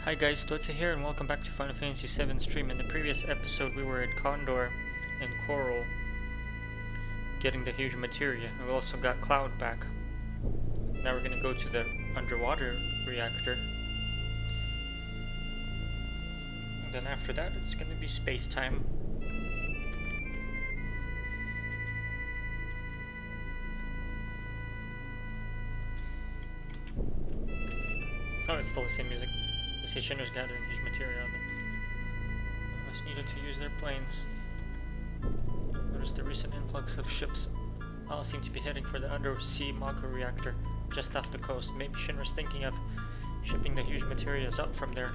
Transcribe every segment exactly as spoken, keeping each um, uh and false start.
Hi guys, Dota here and welcome back to Final Fantasy seven stream. In the previous episode we were at Condor and Coral getting the huge materia, and we also got Cloud back. Now we're gonna go to the underwater reactor. And then after that it's gonna be space time. Oh, it's still the same music. You see Shinra's gathering huge materia on them. Must needed to use their planes. Notice the recent influx of ships. All seem to be heading for the undersea Mako reactor just off the coast. Maybe Shinra's thinking of shipping the huge materials up from there.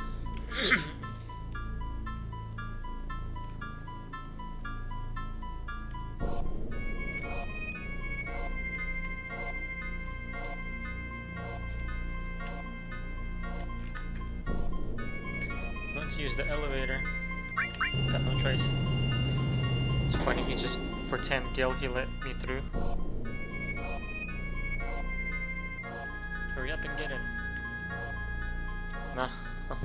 Use the elevator. Got no choice. It's funny, he just, for ten gil, he let me through. Hurry up and get in. Nah. Oh.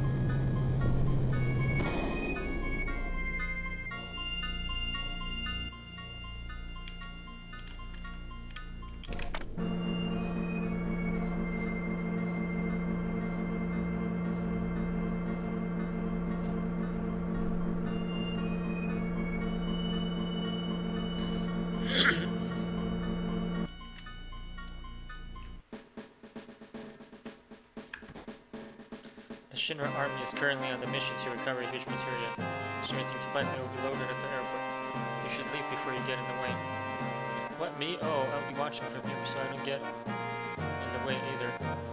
The Shinra army is currently on the mission to recover huge materia. Estimating to plan it will be loaded at the airport. You should leave before you get in the way. What, me? Oh, I'll be watching from here so I don't get in the way either.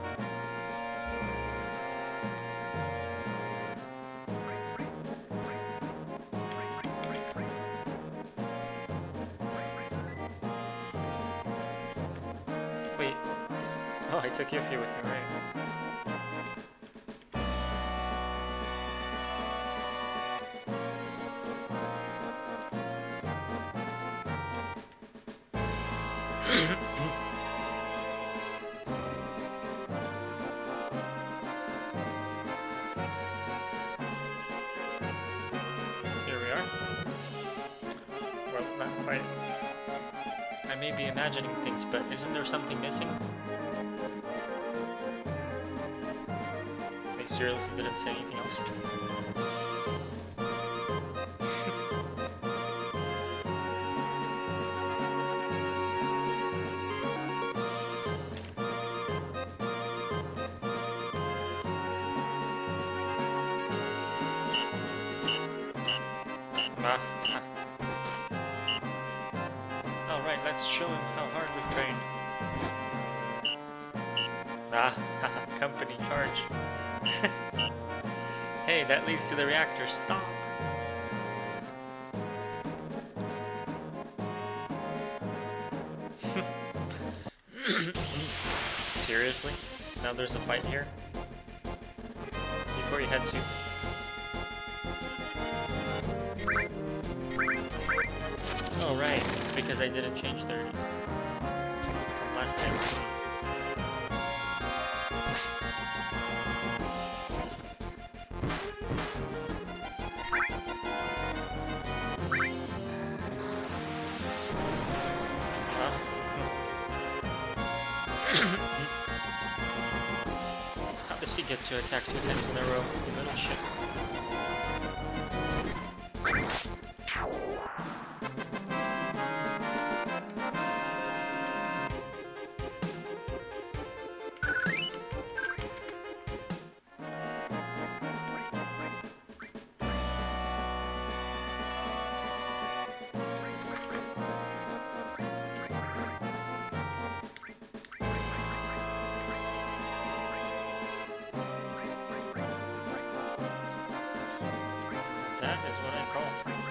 Wait. Oh, I took Yuffie with me, right? Here we are. Well, not quite. I may be imagining things, but isn't there something missing? They seriously didn't say anything else. Ah, ah. Alright, let's show him how hard we've trained. Ah, company charge. Hey, that leads to the reactor. Stop! Seriously? Now there's a fight here? Before you head to... Oh right, it's because I didn't change thirty from last time. Huh? How does he get to attack two times in a row, you little shit? That is what I call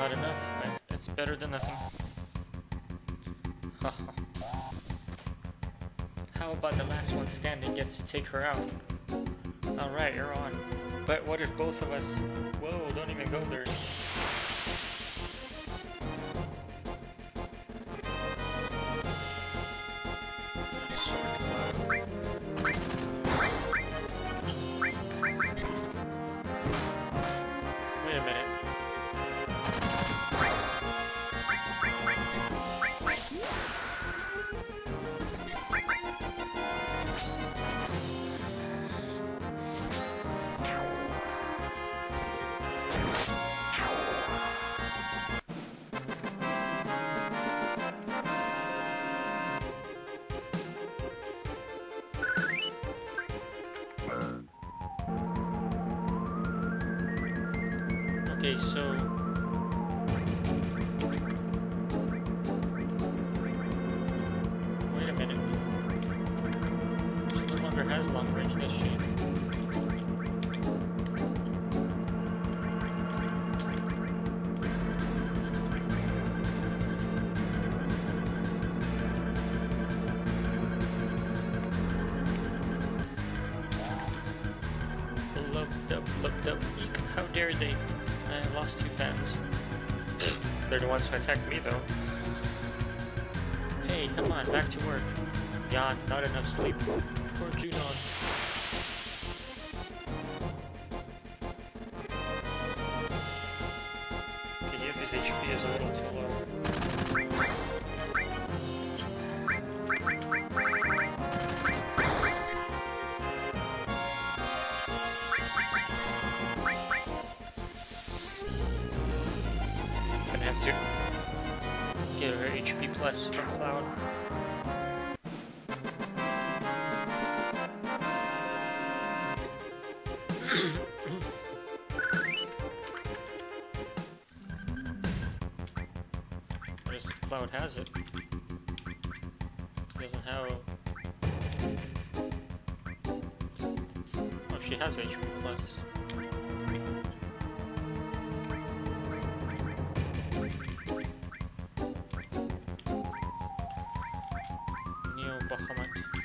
not enough, but it's better than nothing. How about the last one standing gets to take her out? Alright, you're on. But what if both of us... Whoa, don't even go there. Wait a minute. Okay, so... Wait a minute. She no longer has long range, does she? Looked up, looked up. Eek, how dare they? I lost two fans. They're the ones who attacked me, though. Hey, come on, back to work. Yawn, not enough sleep. Poor Junon. Okay, yeah, his H P is a little too low. Gonna have to get her H P plus from Cloud. What if Cloud has it? He doesn't have... Oh, she has H P plus. Neo Bahamut.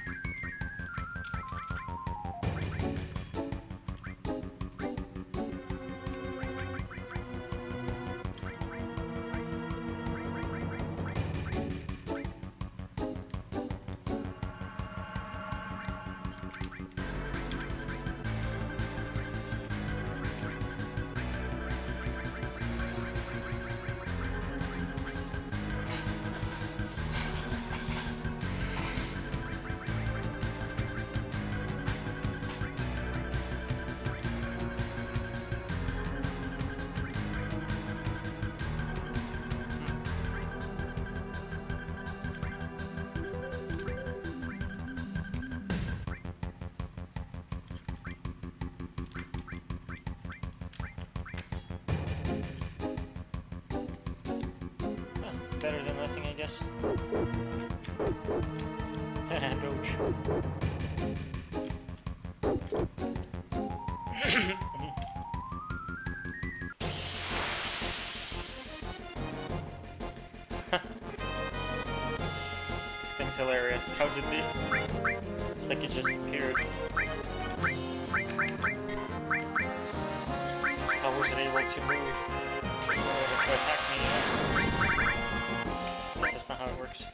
Better than nothing, I guess. Doge. This thing's hilarious. How did they... It's like it just appeared. How was it able to move? Or to attack me? That's not how it works.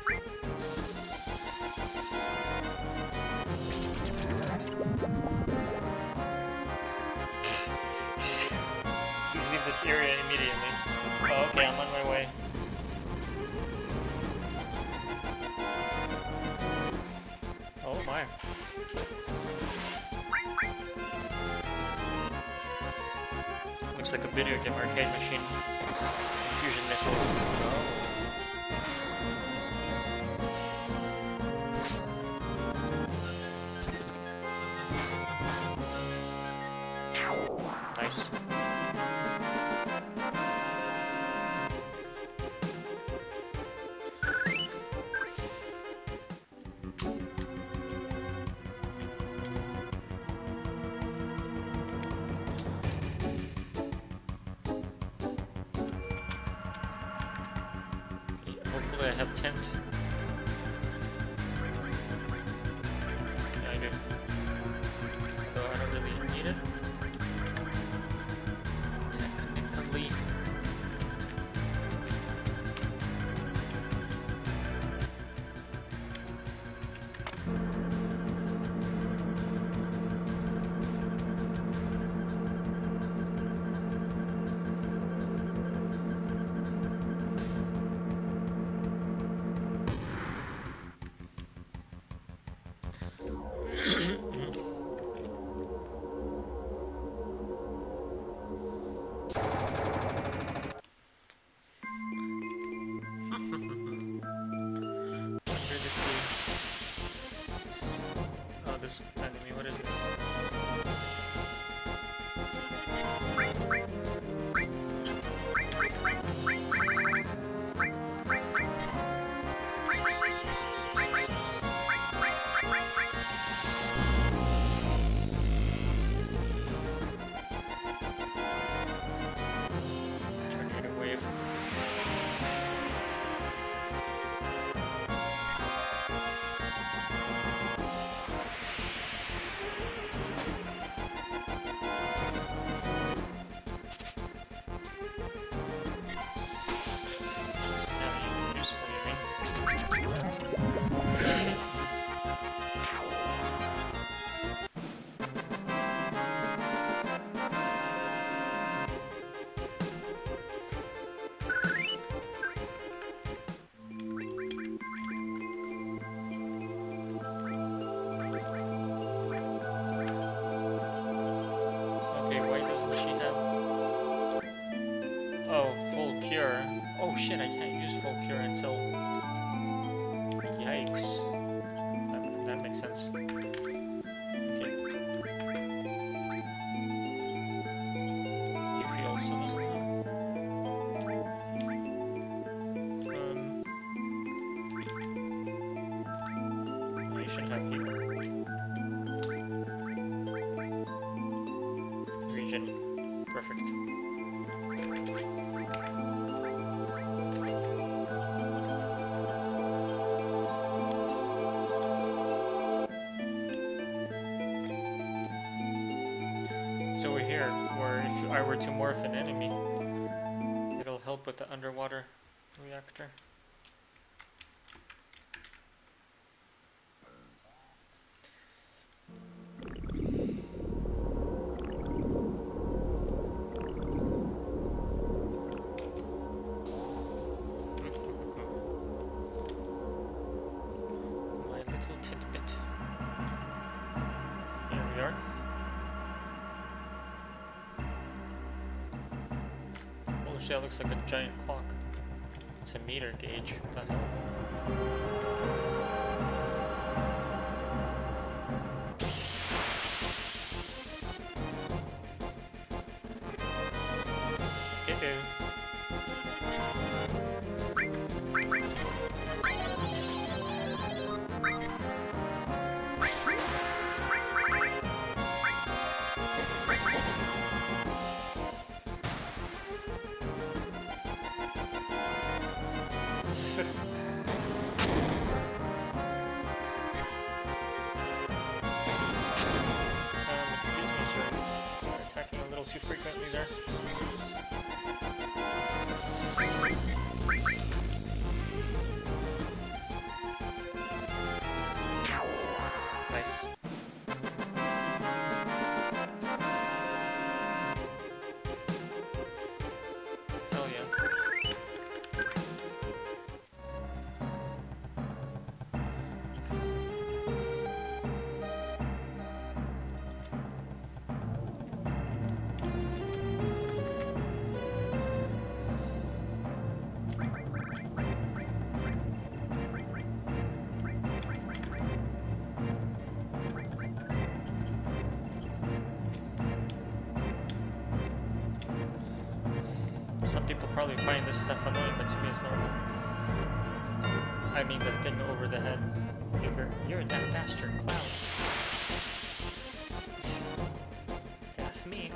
Please leave this area immediately. Oh, okay, I'm on my way. Oh my. Looks like a video game arcade machine. Fusion missiles. Nice. I have tent? Yeah, I do. So I don't really need it. Technically. Shit, I can't use full cure until... Yikes. That, that makes sense. Okay. You heal some of them. Um... You should have heal. Regen. Perfect. If I were to morph an enemy, it'll help with the underwater reactor. My little tidbit. Here we are. That looks like a giant clock. It's a meter gauge. What the hell? Some people probably find this stuff annoying, but to me it's normal. I mean the thing over the head. Figure, you're that bastard cloud. That's me.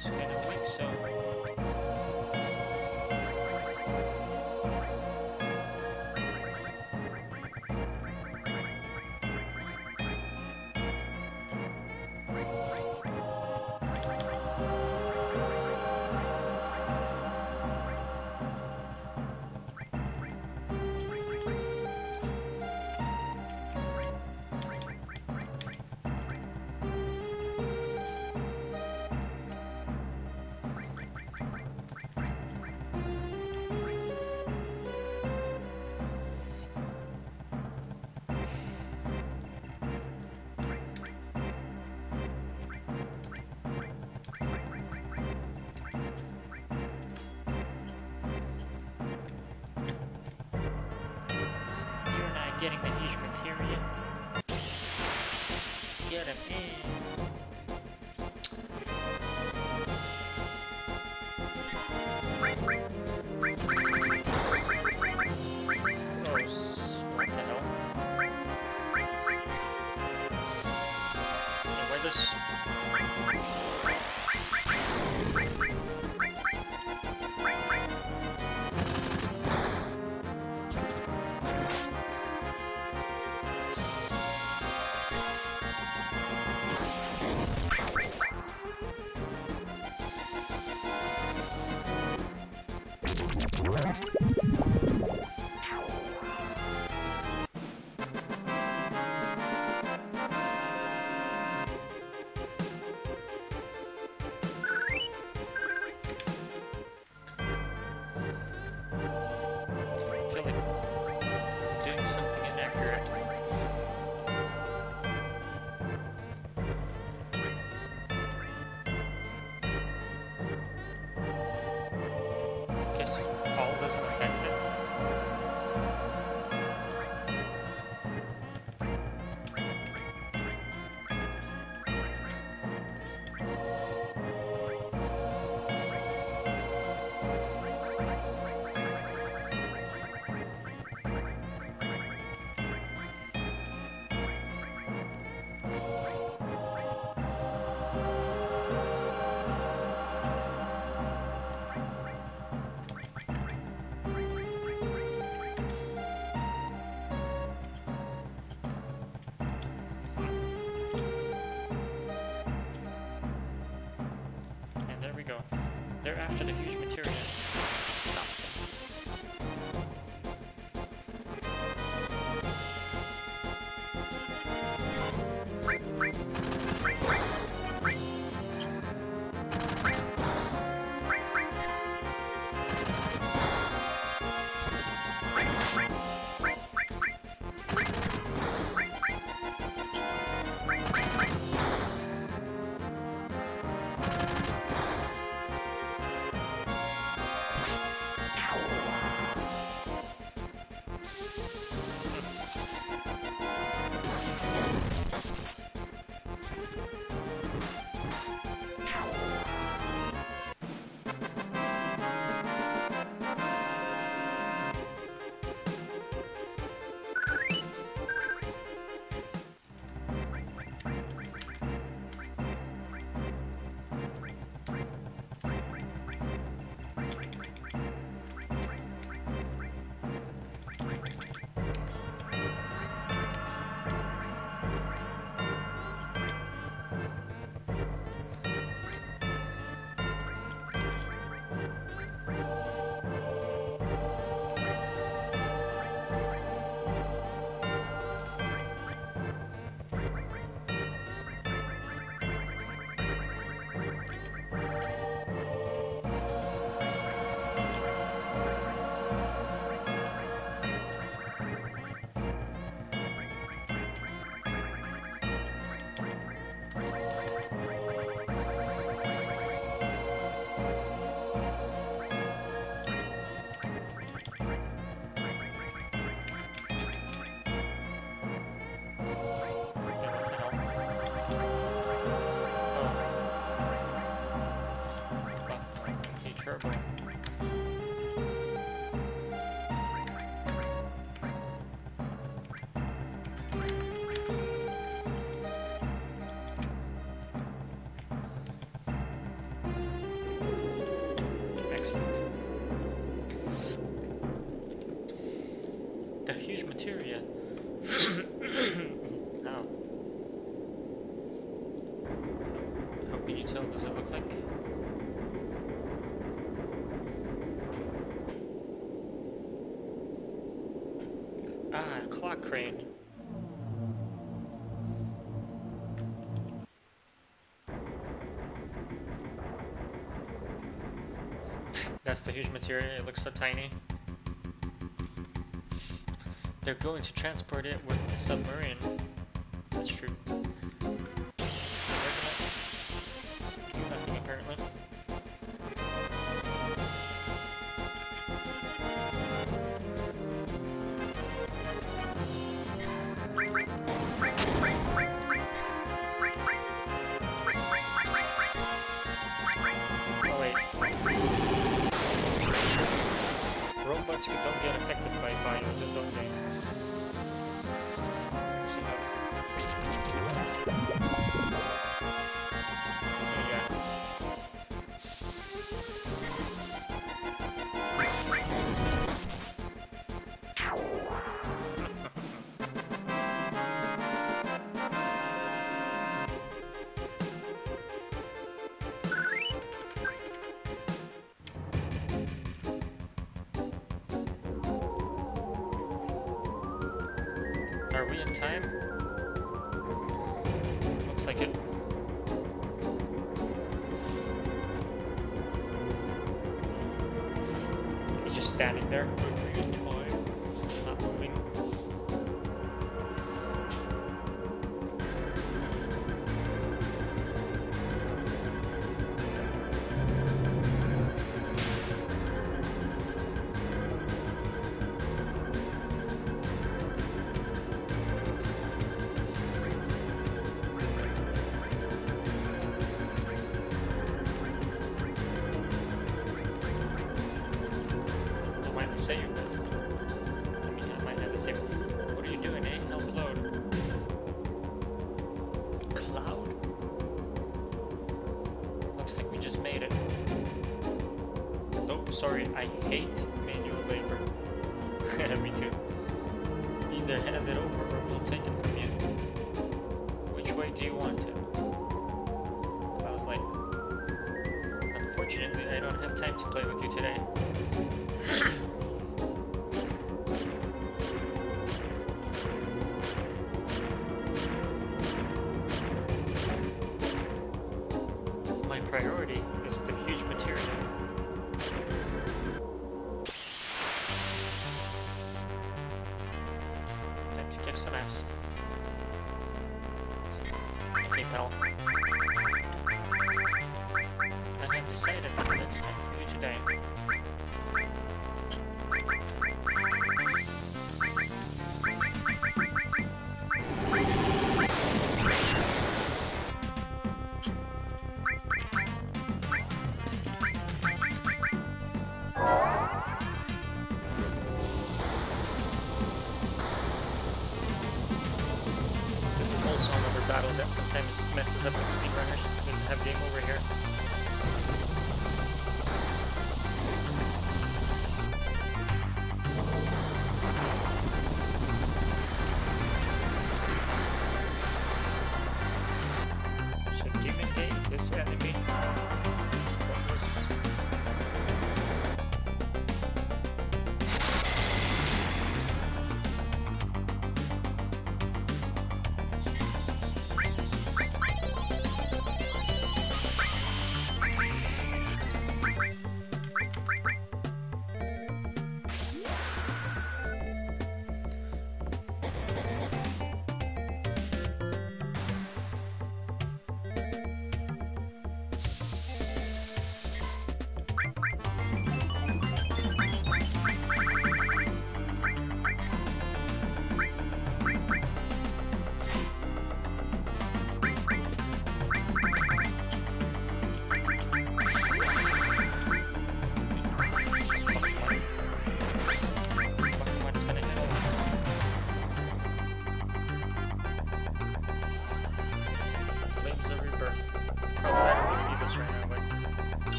It's kind of weak, so... Getting the huge materia. Get him in. Gross. What the hell? Anyway, this. They're after the huge materia. Stop Turbo. What can you tell? Does it look like? Ah, clock crane. That's the huge material. It looks so tiny. They're going to transport it with the submarine. That's true. Nothing apparently. Oh wait. Robots don't get affected by fire, don't they? Let's see how. Are we in time? Looks like it. He's just standing there. Not moving. Say you I mean, I might have the same. What are you doing, eh? Help load. Cloud? Looks like we just made it. Oh, sorry, I hate manual labor. Me too. Either hand it over or we'll take it from you. Which way do you want it? I was like, unfortunately, I don't have time to play with you today. Priority is the huge material. Time to kick some ass. Okay, pal. I have decided that it's time for you today. Battle that sometimes messes up with speedrunners. We have game over here. Should intimidate this enemy. Focus.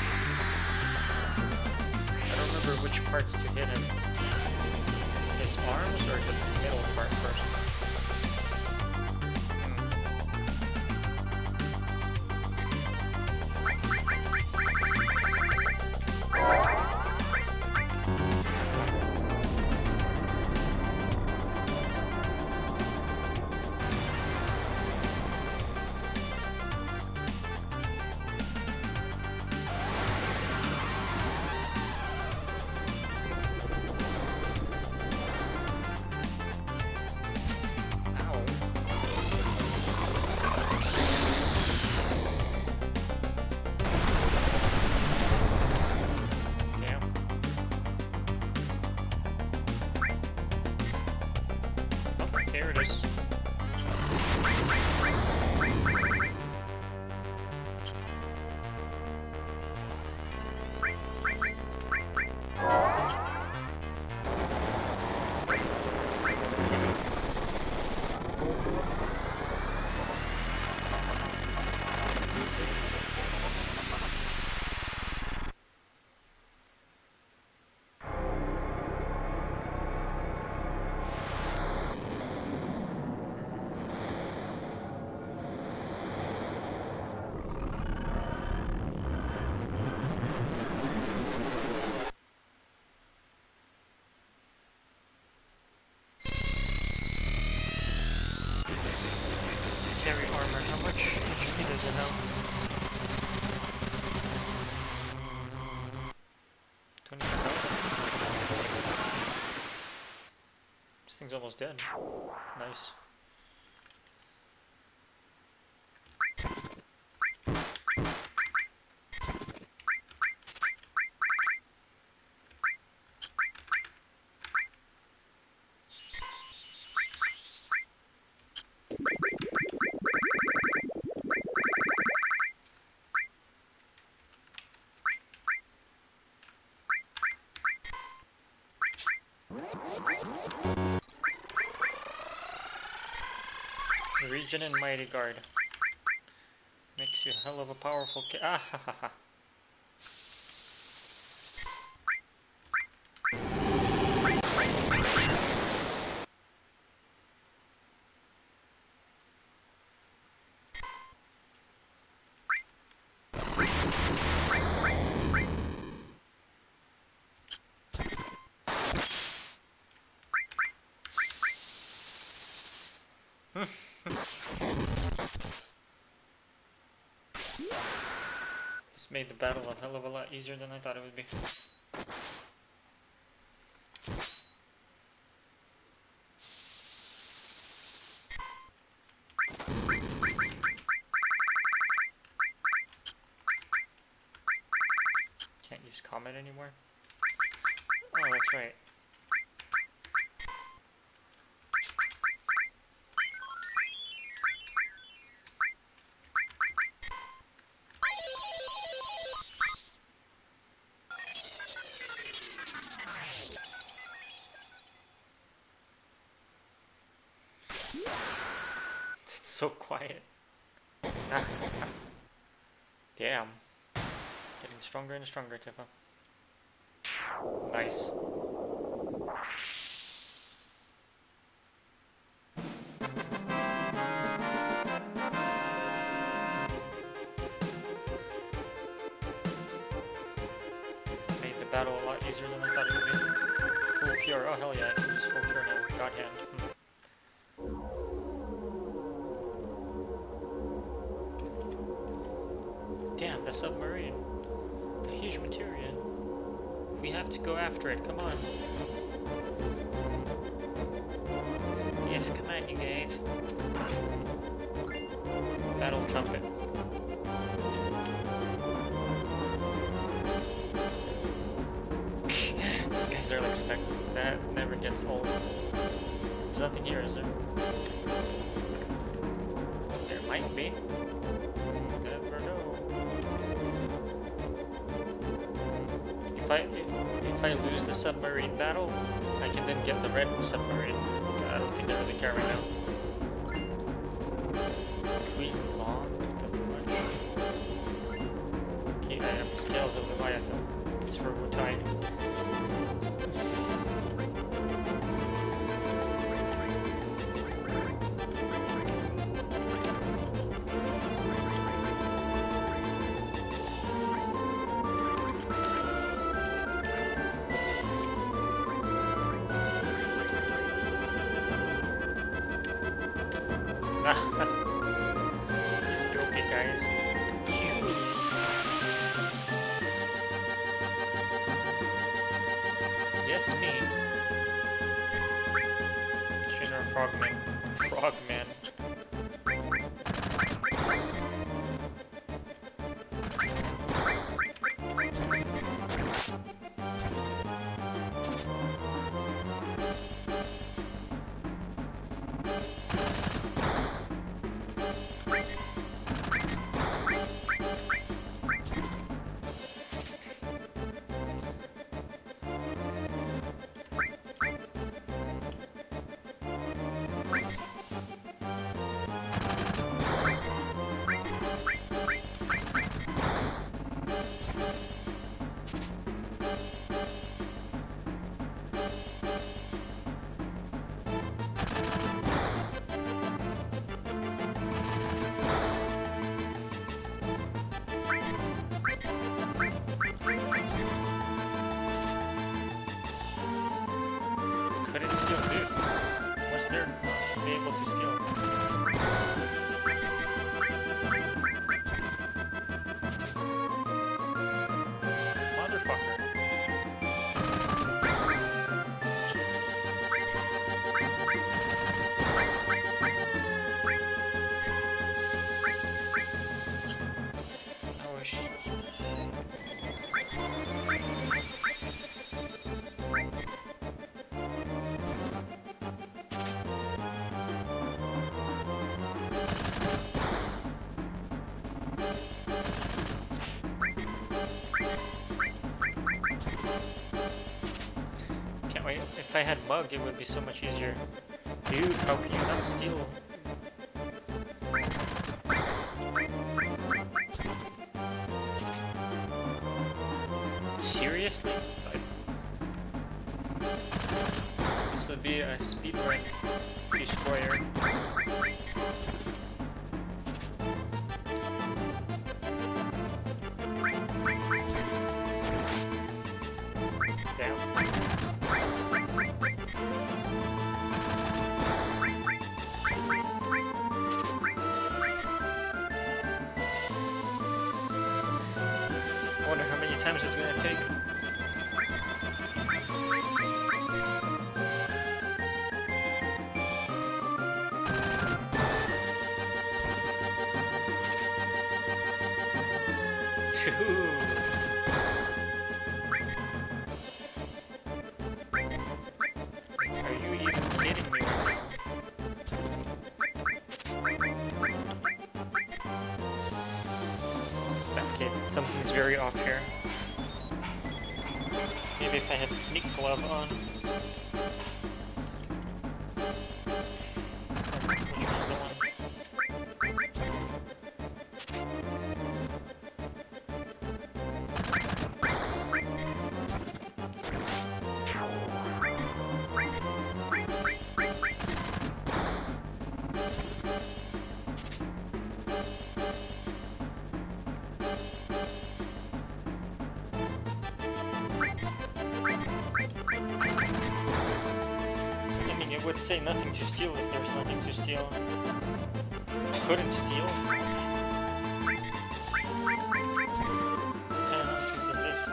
Which parts to hit him. His arm. part first. Here it is. Carry armor. How much H P does it have? twenty-five thousand. This thing's almost dead. Nice. Region and Mighty Guard. Makes you a hell of a powerful ca- ah ha ha ha. This made the battle a hell of a lot easier than I thought it would be. Can't use Comet anymore? Oh, that's right. It's so quiet. Damn. Getting stronger and stronger, Tifa. Nice. Made the battle a lot easier than I thought it would be. Full cure. Oh hell yeah, I can use full cure now. God hand. Hmm. Damn, the submarine. The huge materia. We have to go after it, come on. Yes, come on you guys. Battle trumpet. These guys are like stuck. That never gets old. There's nothing here, is there? There might be. Never know. If I if I lose the submarine battle, I can then get the red submarine. I don't think I really care right now. Queen Long, much. Okay, I have Scales of Leviathan. It's for Rotide. These guilty guys. Yes, me. Tuner Frogman. Frogman. Couldn't steal loot. What's there to be able to steal? Motherfucker. I wish. Can't wait. If I had Mug, it would be so much easier. Dude, how can you not steal? Seriously? Like, this would be a speedrun destroyer. Damn. I wonder how many times it's gonna take. Are you even kidding me? That kid, something's very off here. Maybe if I had Sneak Glove on. It would say nothing to steal if there's nothing to steal. Couldn't steal? What kind of nonsense is this?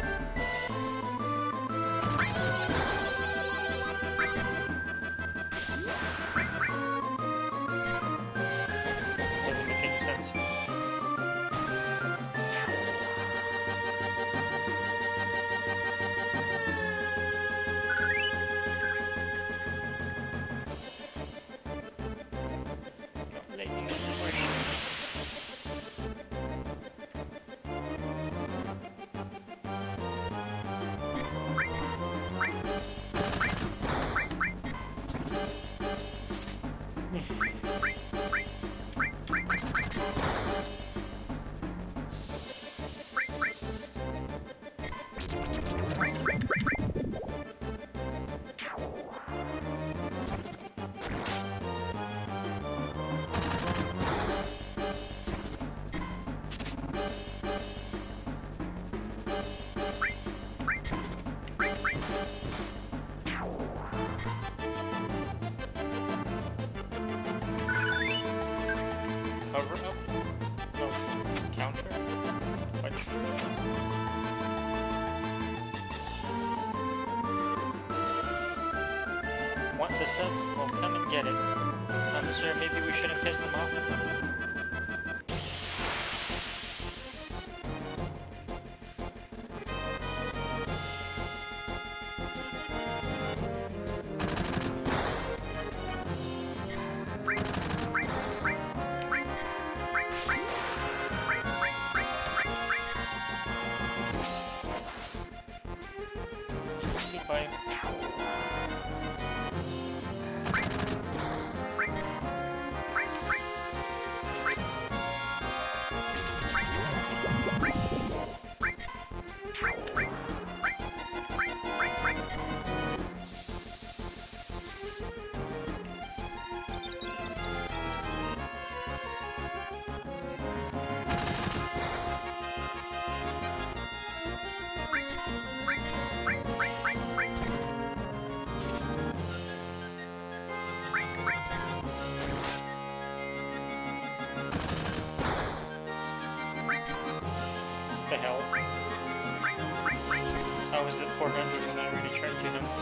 Doesn't make any sense. Lady, want the sub, well, come and get it. Um, sir, maybe we shouldn't piss them off. Goodbye. The hell? How was it four hundred when I already tried to him?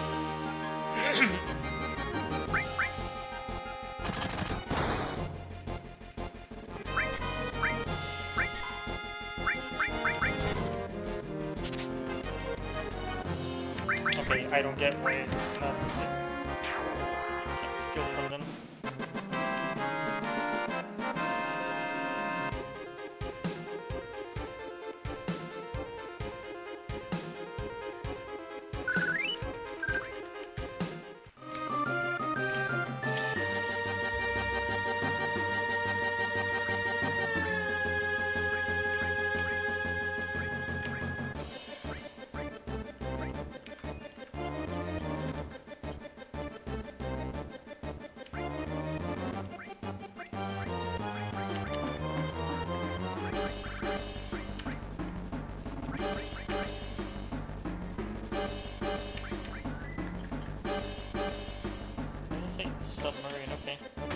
Okay, I don't get why not can't steal from them. Submarine, okay.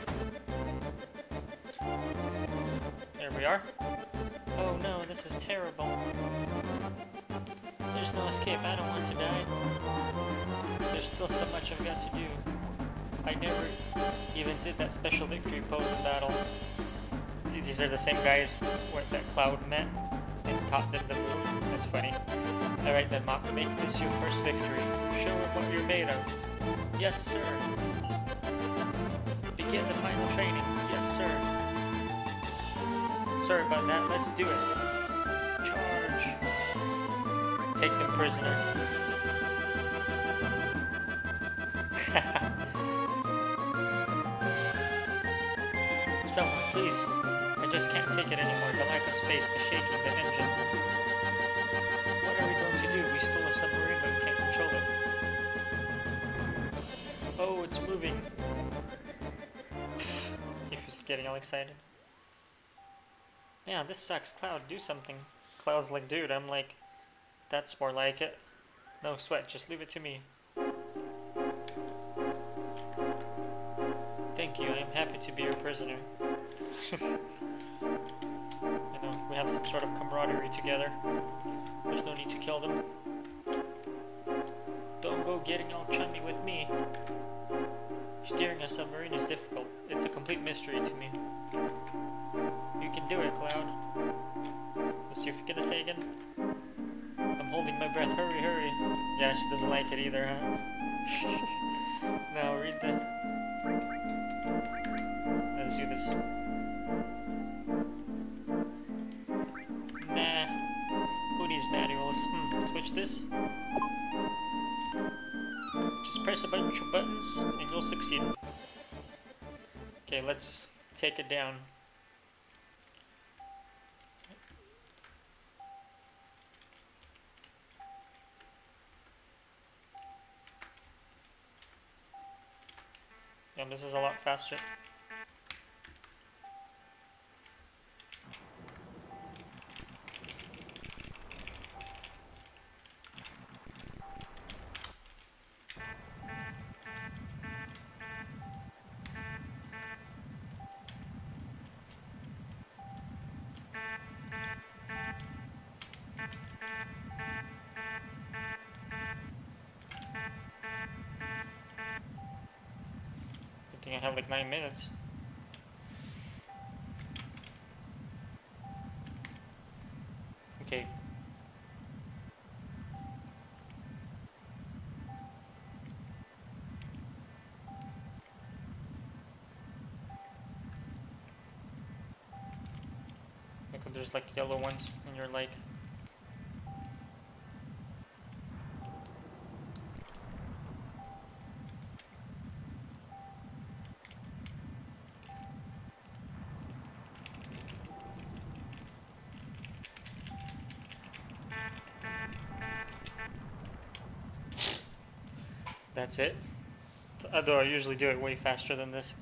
There we are. Oh no, this is terrible. There's no escape, I don't want to die. There's still so much I've got to do. I never even did that special victory pose in battle. These are the same guys where that Cloud met and taught them the move. That's funny. Alright then, Mach, make this your first victory. Show them what you're made of. Yes, sir. Begin the final training. Yes, sir. Sorry about that. Let's do it. Charge. Take them prisoner. Someone, please. I just can't take it anymore. The lack of space, the shaking, the engine. What are we going to do? We stole a submarine, but we can't control it. Oh, it's moving. He was getting all excited. Yeah, this sucks. Cloud, do something. Cloud's like, dude, I'm like, that's more like it. No sweat, just leave it to me. Thank you, I am happy to be your prisoner. You know, we have some sort of camaraderie together. There's no need to kill them. Don't go getting all chummy with me. Steering a submarine is difficult. It's a complete mystery to me. You can do it, Cloud. What's you gonna say again? I'm holding my breath. Hurry, hurry. Yeah, she doesn't like it either, huh? Now read the... Let's do this. Nah. Who needs manuals? Hmm, switch this. Just press a bunch of buttons and you'll succeed. Okay, let's take it down. Yeah, this is a lot faster. I think I have like nine minutes. Okay. Look, there's like yellow ones in your lake. That's it. Although I usually do it way faster than this.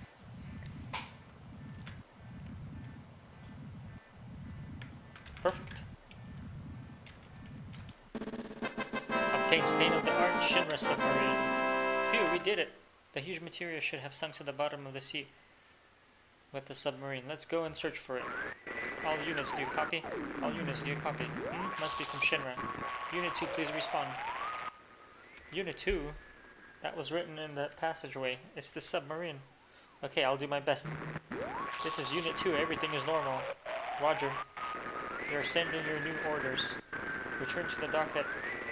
Perfect. Obtained state-of-the-art Shinra submarine. Phew, we did it. The huge materia should have sunk to the bottom of the sea with the submarine. Let's go and search for it. All units, do you copy? All units, do you copy? Hmm? Must be from Shinra. Unit two, please respond. Unit two? That was written in the passageway. It's the submarine. Okay, I'll do my best. This is Unit two. Everything is normal. Roger. We are sending your new orders. Return to the dock at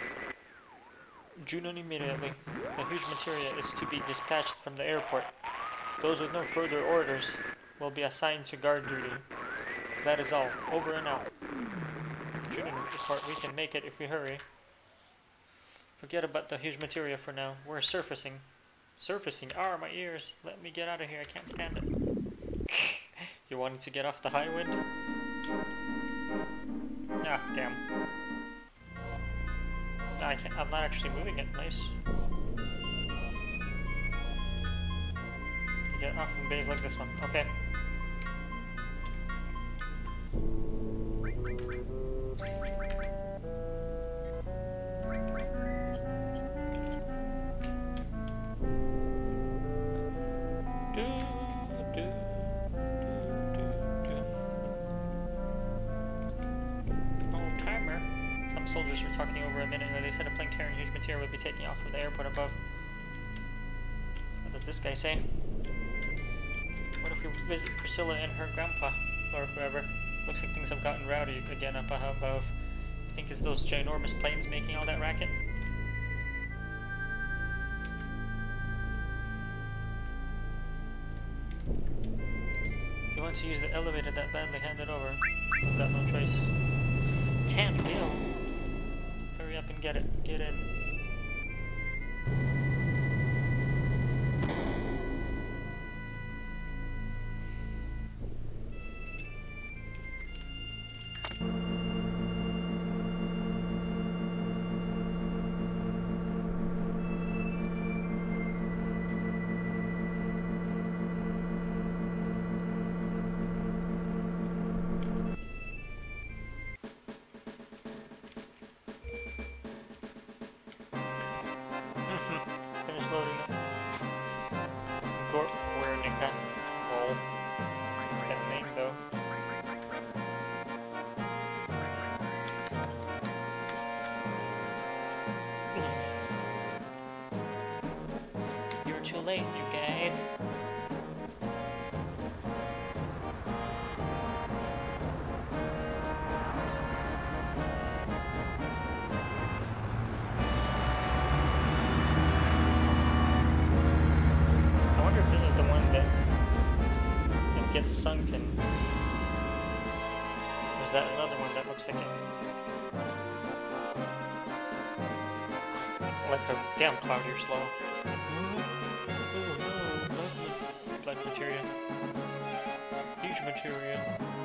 Junon immediately. The huge materia is to be dispatched from the airport. Those with no further orders will be assigned to guard duty. That is all. Over and out. Junon report. We can make it if we hurry. Forget about the huge materia for now. We're surfacing. Surfacing? Ah, my ears. Let me get out of here. I can't stand it. You wanted to get off the high wind? Ah, damn. I can't, I'm not actually moving it. Nice. Get off in bays like this one. Okay. Soldiers were talking over a minute ago. They said a plane carrying huge material would be taking off from the airport above. What does this guy say? What if we visit Priscilla and her grandpa, or whoever? Looks like things have gotten rowdy again up above. I think it's those ginormous planes making all that racket. If you want to use the elevator that badly, hand it over. I've got no choice. Ten mil. Hurry up and get it. Get in. Too late, you guys. I wonder if this is the one that it gets sunken. Or is that another one that looks like it? Like a damn cloud, you're slow. Black materia. Huge materia.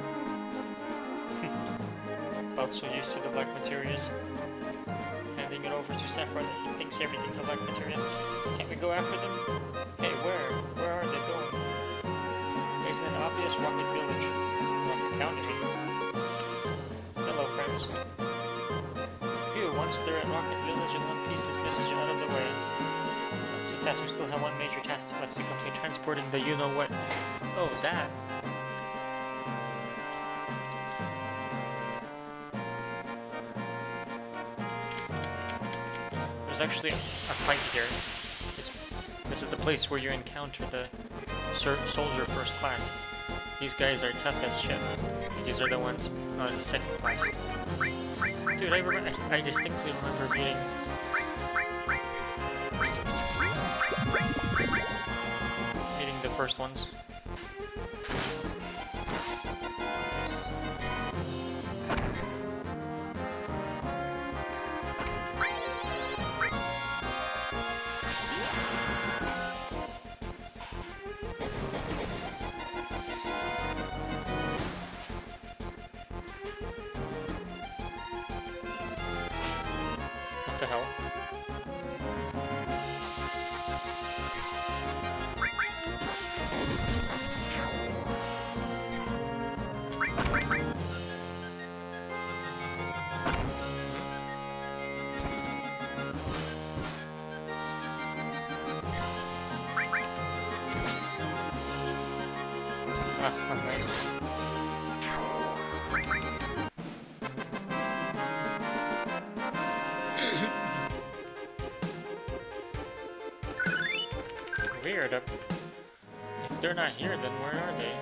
Cloud's so used to the black materias. Handing it over to Sephiroth that he thinks everything's a black materia. Can't we go after them? Hey, where? Where are they going? Isn't it obvious? Rocket Village. Rocket County. Hello, friends. Phew, once they're at Rocket Village in one piece, this message out of the way. Let's see fast, we still have one major task left to complete, transporting the you-know-what. Oh, that. There's actually a fight here. It's This is the place where you encounter the Sir Soldier First Class. These guys are tough as shit. These are the ones on the second class. Dude, I, remember, I distinctly remember being... meeting the first ones. What the hell? Ah, nice. Weird. If they're not here, then where are they?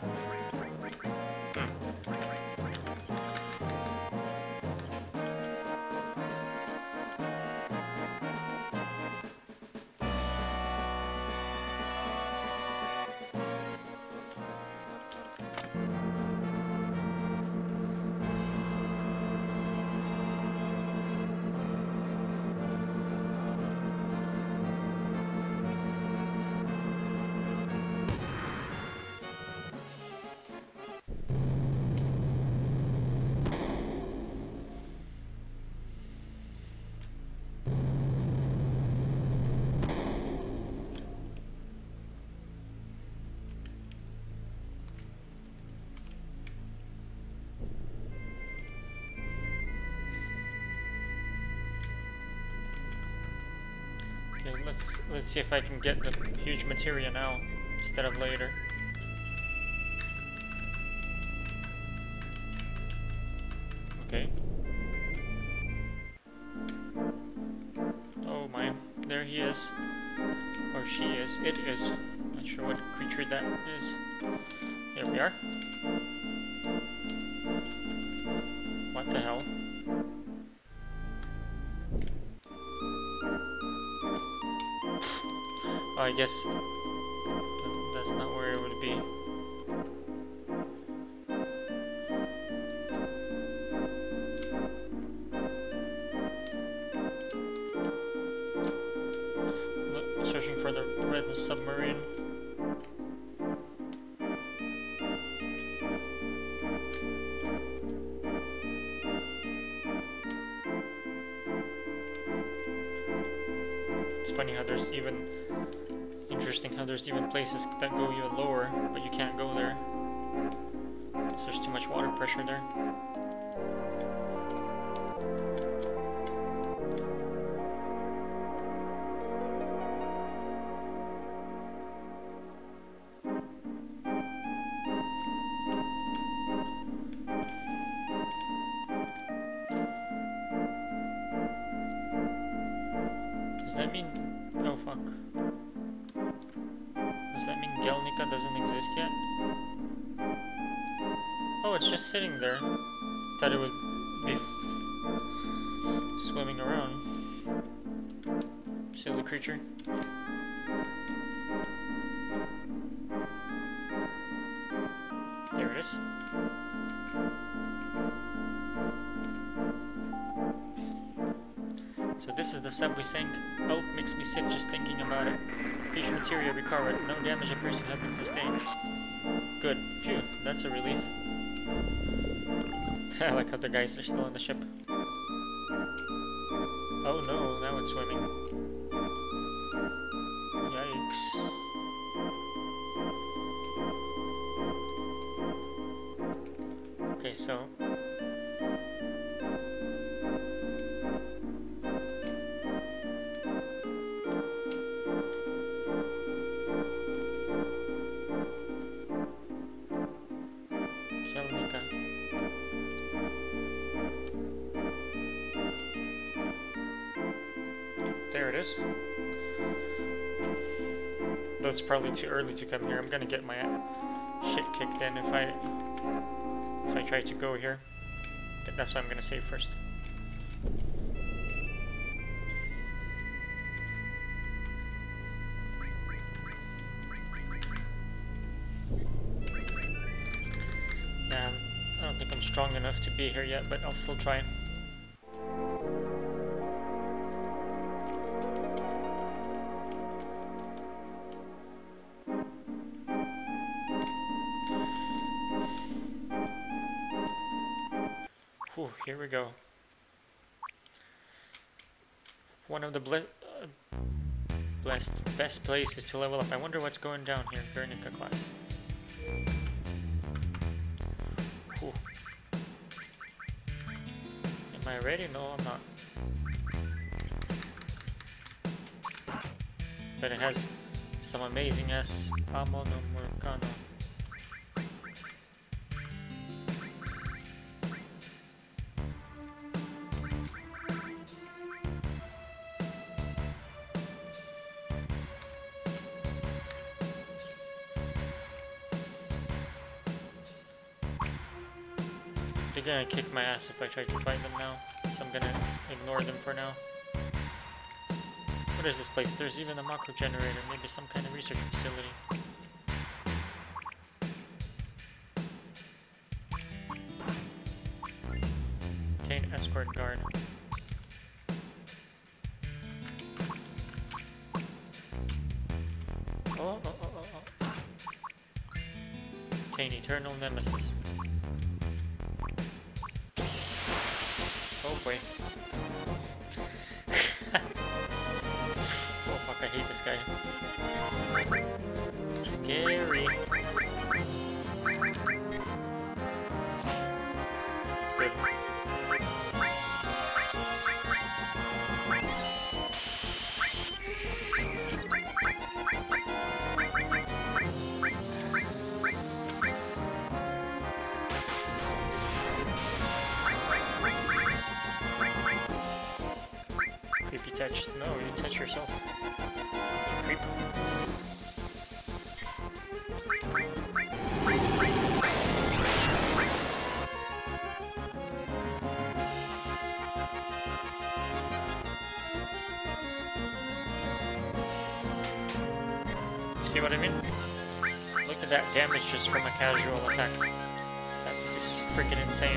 Okay, let's let's see if I can get the huge materia now instead of later. Okay. Oh my, there he is. Or she is. It is. Not sure what creature that is. Here we are. What the hell? Oh, I guess that's not where it would be. Look, searching for the red submarine. It's funny how there's even interesting how there's even places that go even lower, but you can't go there because there's too much water pressure there. Does that mean... oh fuck. Does that mean Gelnica doesn't exist yet? Oh, it's just sitting there. Thought it would be f swimming around. Silly creature. There it is. So this is the sub we sank. Oh, makes me sick just thinking about it. Huge materia recovered. No damage appears to have been sustained. Good. Phew, that's a relief. I like how the guys are still on the ship. Oh no, now it's swimming. Yikes. Okay, so... there it is. Though it's probably too early to come here. I'm gonna get my shit kicked in if I if I try to go here. That's why I'm gonna save first. Yeah, I don't think I'm strong enough to be here yet, but I'll still try. Whew, here we go. One of the ble uh, blessed best places to level up. I wonder what's going down here, Guernica class. Whew. Am I ready? No, I'm not. But it has some amazing ass Amo no Murkano. They're gonna kick my ass if I try to fight them now, so I'm gonna ignore them for now. What is this place? There's even a macro generator, maybe some kind of research facility. Obtain escort guard. Oh, oh, oh, oh, oh. Obtain eternal nemesis. Oh boy. Oh fuck, I hate this guy. Scary. Good. Creepy touch. No, you touch yourself. Creep. See what I mean? Look at that damage just from a casual attack. That is freaking insane.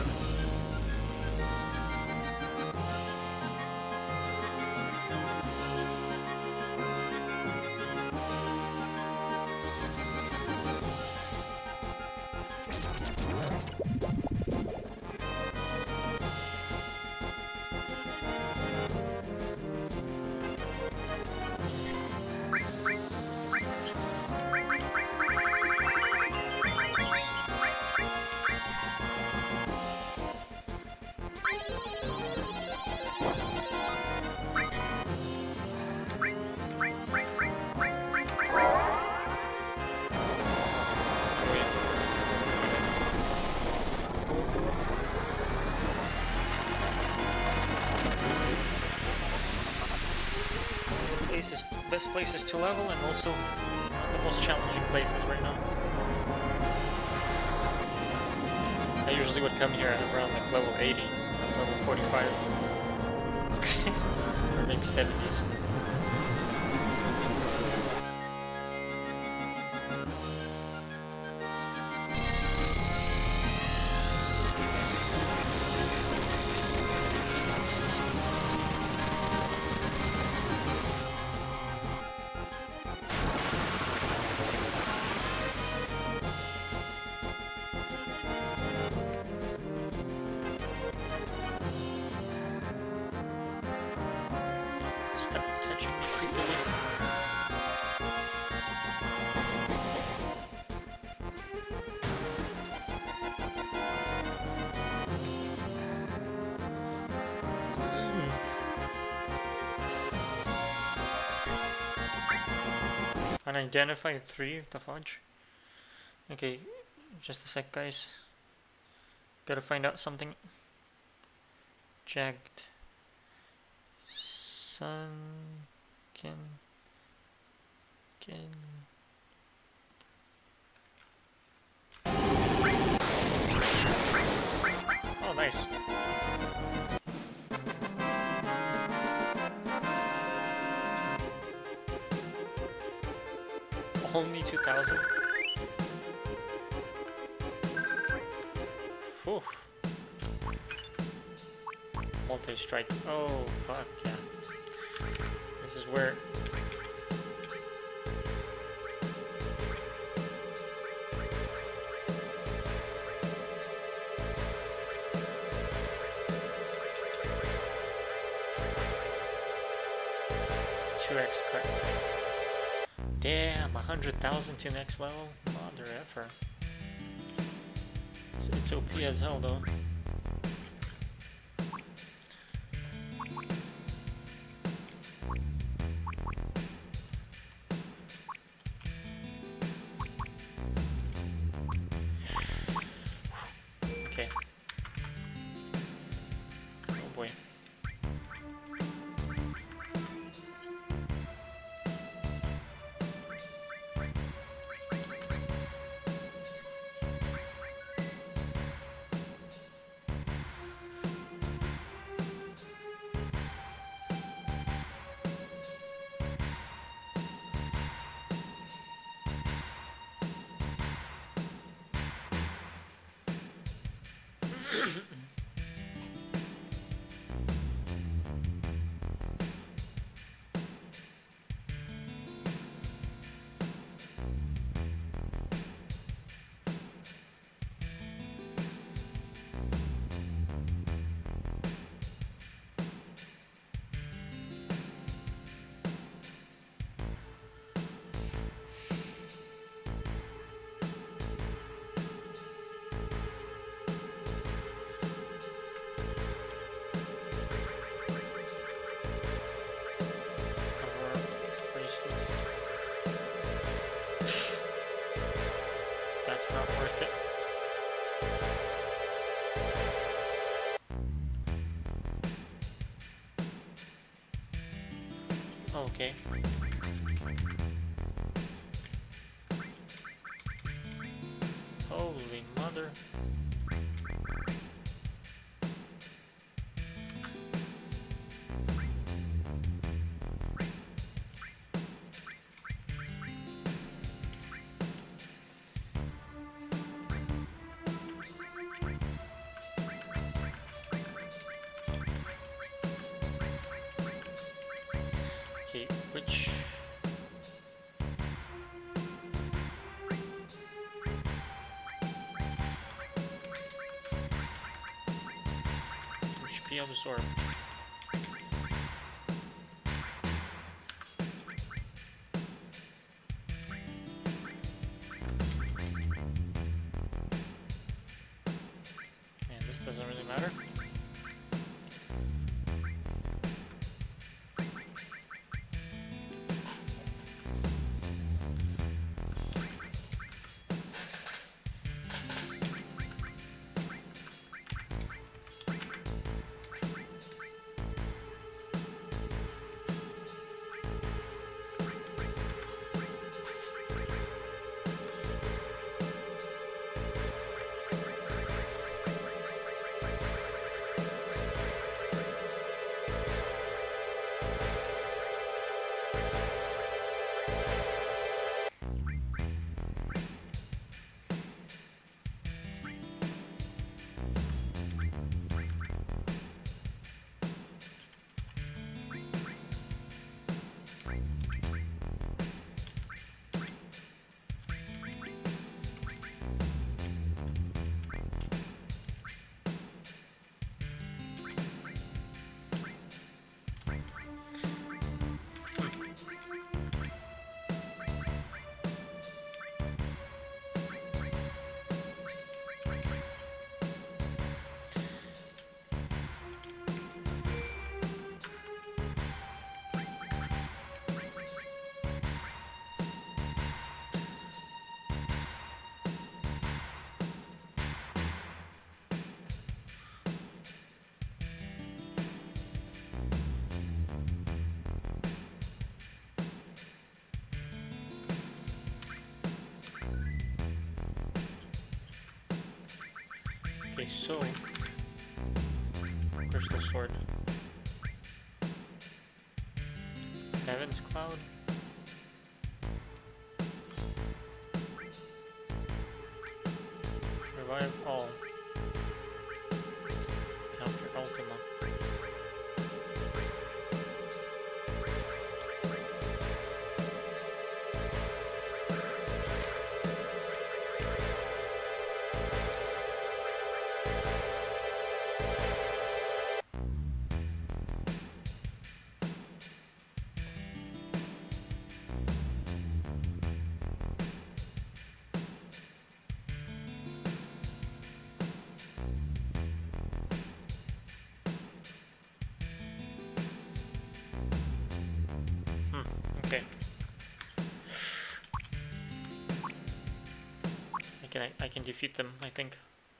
Places, best places to level, and also one of the most challenging places right now. I usually would come here at around like level eighty, or level forty-five, or maybe seventies. Unidentified three, the fudge. Okay, just a sec, guys. Gotta find out something. Jagged. Sunken. Ken. nice. Only two thousand? Whew. Multi-strike. Oh, fuck, yeah. This is where... two X cut. Damn, one hundred thousand to next level? Mother effer. It's, it's O P as hell though. Okay. Oh boy. That's not worth it. Okay. Holy mother. Okay, which... H P absorb. And this doesn't really matter. Okay, so Ford. Heaven's Cloud. Revive all. Counter Ultima. Okay. I can I, I can defeat them, I think.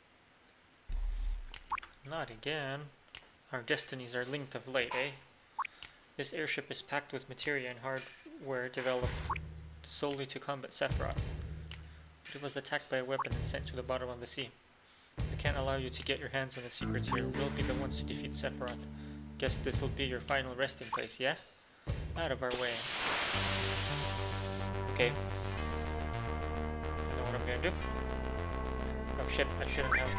Not again. Our destinies are linked of late, eh? This airship is packed with materia and hardware developed solely to combat Sephiroth. It was attacked by a weapon and sent to the bottom of the sea. We can't allow you to get your hands on the secrets here. We'll be the ones to defeat Sephiroth. Guess this will be your final resting place, yeah? Out of our way. Okay. I know what I'm gonna do. Oh shit, I shouldn't have.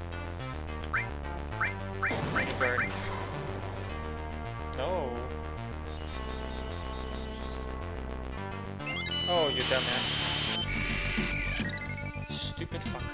Mighty Guard. No. Oh, you dumbass. Stupid fuck.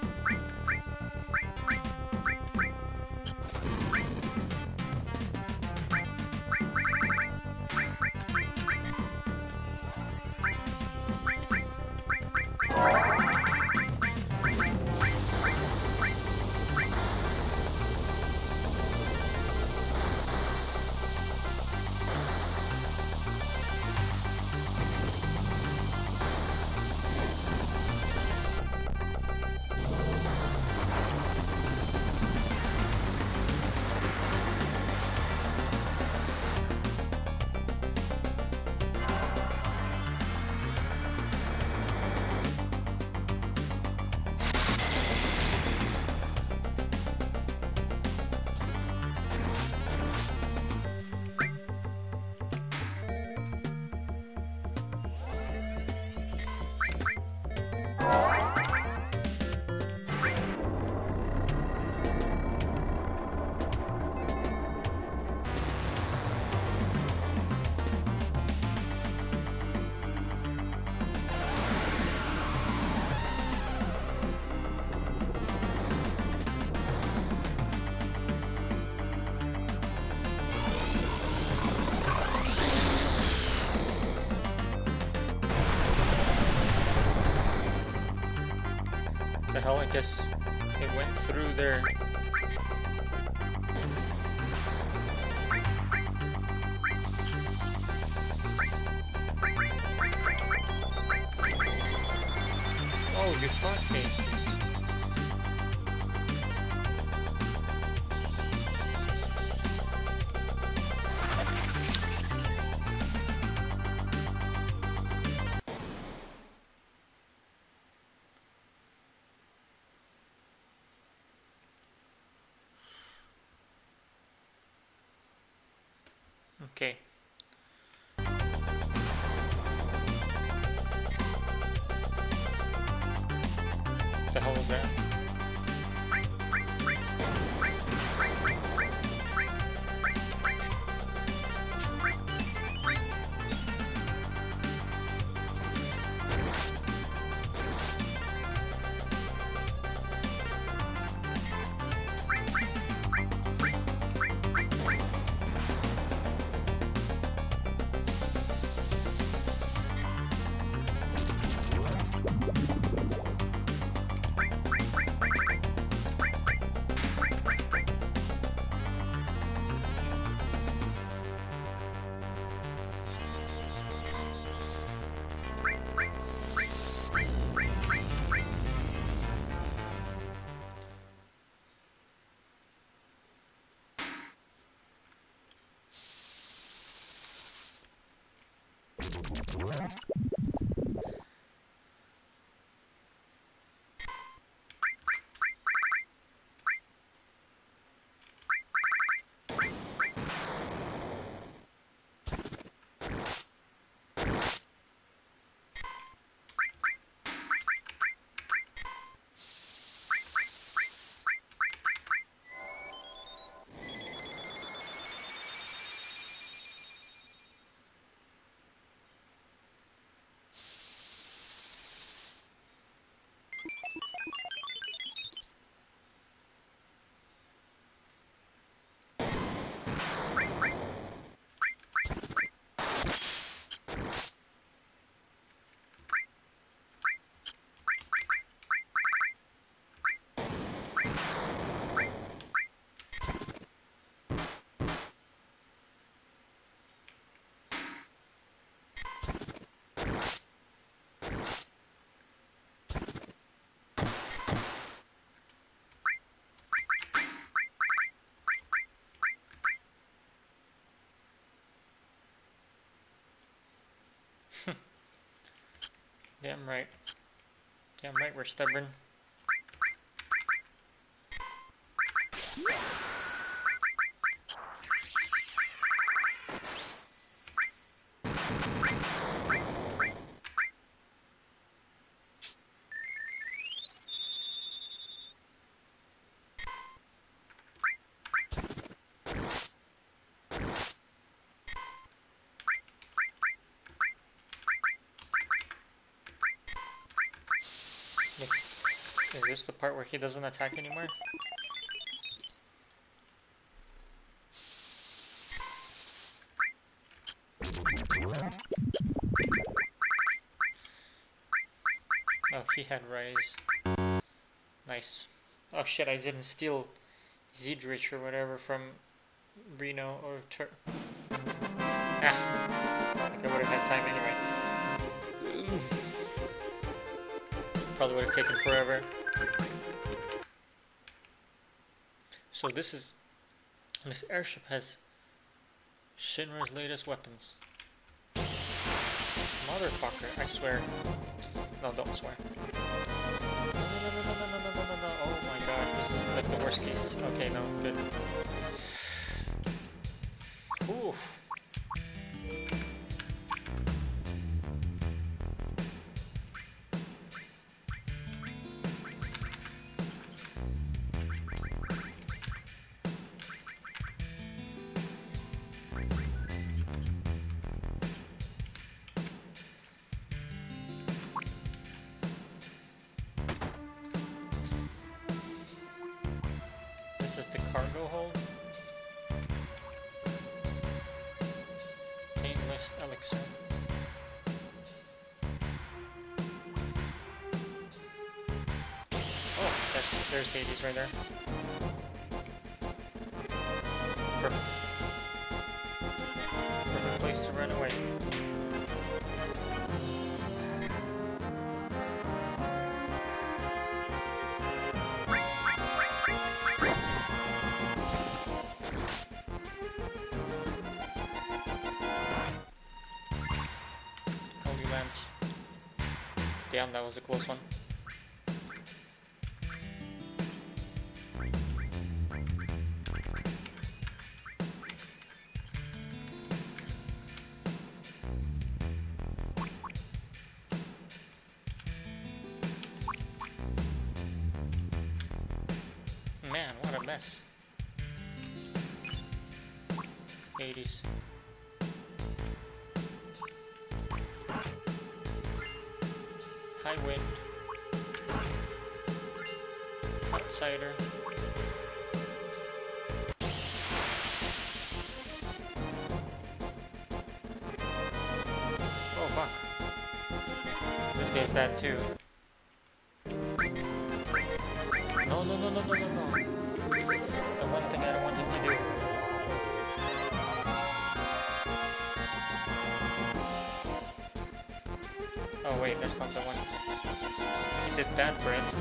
The hell, I guess it went through there. Oh, you fuck faces. Okay. The hell was that? Damn right. Damn right, we're stubborn. Is this the part where he doesn't attack anymore? Oh, he had Rise. Nice. Oh shit, I didn't steal Zedrich or whatever from Reno or Tur- Ah, I think I would have had time anyway. Probably would have taken forever. So this is... This airship has Shinra's latest weapons. Motherfucker, I swear. No, don't swear. No, no, no, no, no, no, no, no, no, no. Oh my god, this is like the worst case. Okay, no, good. Ooh. This is the cargo hold. Pain Mist Elixir. Oh, that's, there's Hades right there. Perfect. Perfect place to run away. Holy Lance. Damn, that was a close one. Man, what a mess. eighties. High wind. Outsider. Oh fuck. This guy's bad too. No, no, no, no, no, no, no. The one thing I don't want him to do. Oh wait, that's not the one. Is it Bad Breath?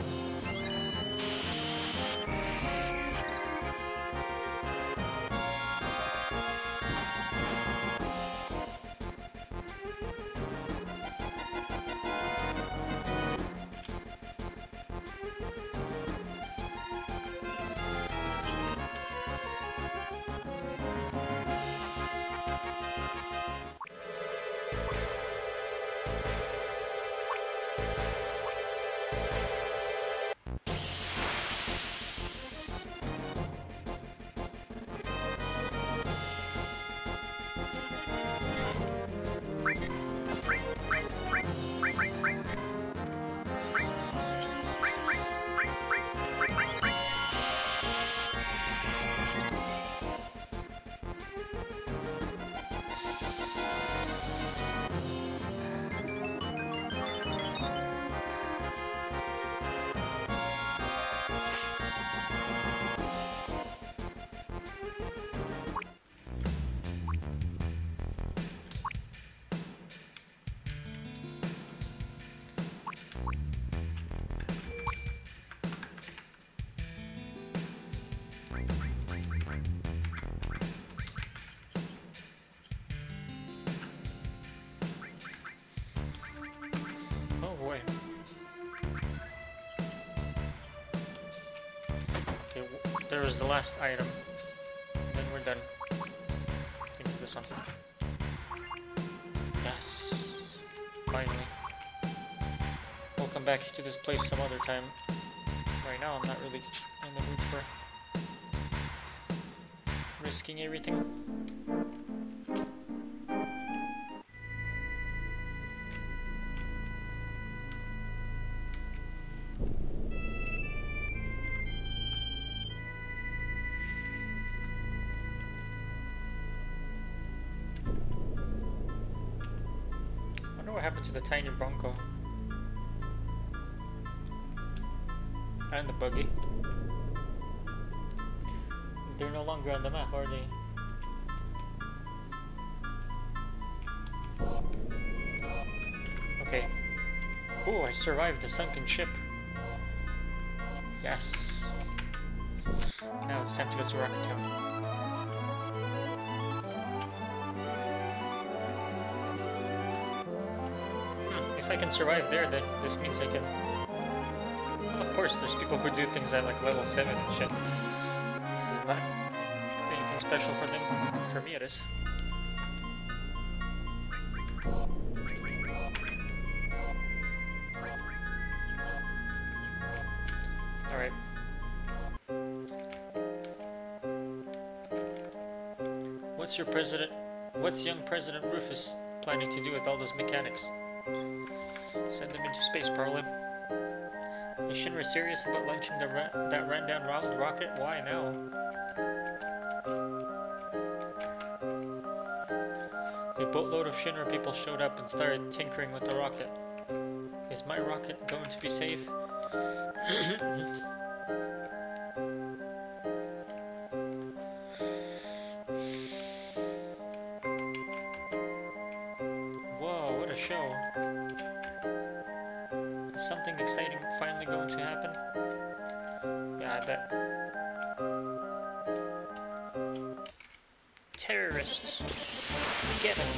there was the last item. And then we're done. Into this one. Yes. Finally. We'll come back to this place some other time. Right now I'm not really in the mood for risking everything. What happened to the tiny Bronco? And the buggy. They're no longer on the map, are they? Okay. Oh, I survived the sunken ship. Yes. Now it's time to go to Rocket Town. If I can survive there, then this means I can... Of course, there's people who do things at like level seven and shit. This is not anything special for them. For me it is. Alright. What's your president... What's young President Rufus planning to do with all those mechanics? Send them into space, probably. Is Shinra serious about launching the ra that ran-down round rocket? Why now? A boatload of Shinra people showed up and started tinkering with the rocket. Is my rocket going to be safe? Whoa, what a show. Something exciting finally going to happen? Yeah, I bet. Terrorists! Get them!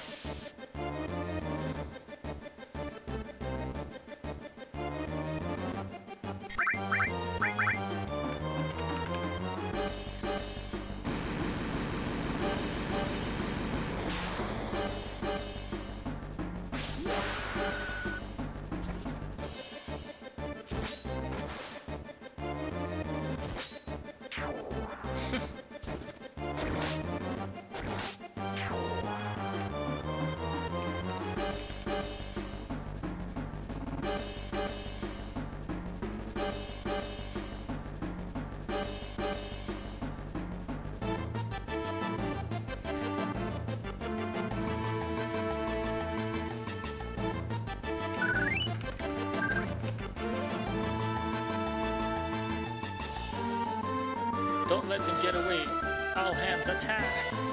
Don't let them get away. All hands attack!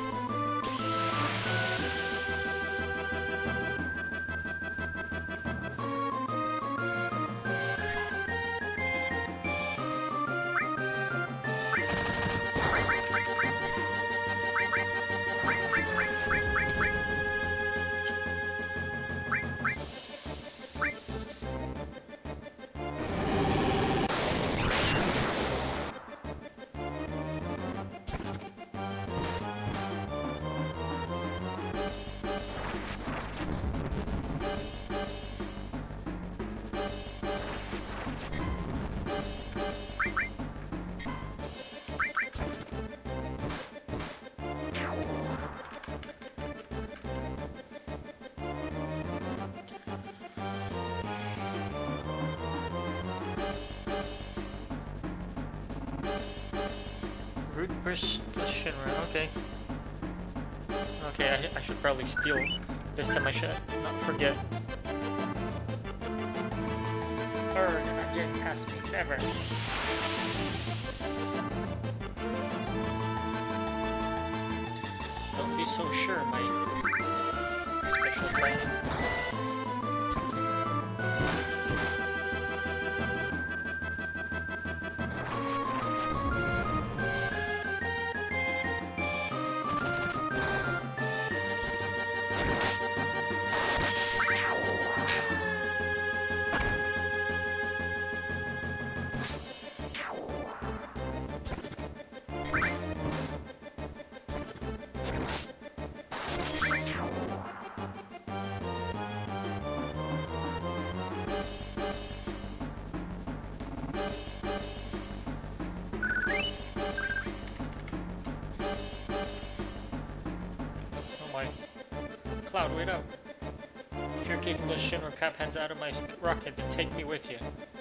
Root Burst plus Shinra, okay. Okay, I, I should probably steal. This time I should not forget. Or you're not getting past me, never. Don't be so sure, my special friend. Cloud, wait up. If you're capable of Shinra Cap hands out of my rocket, then take me with you.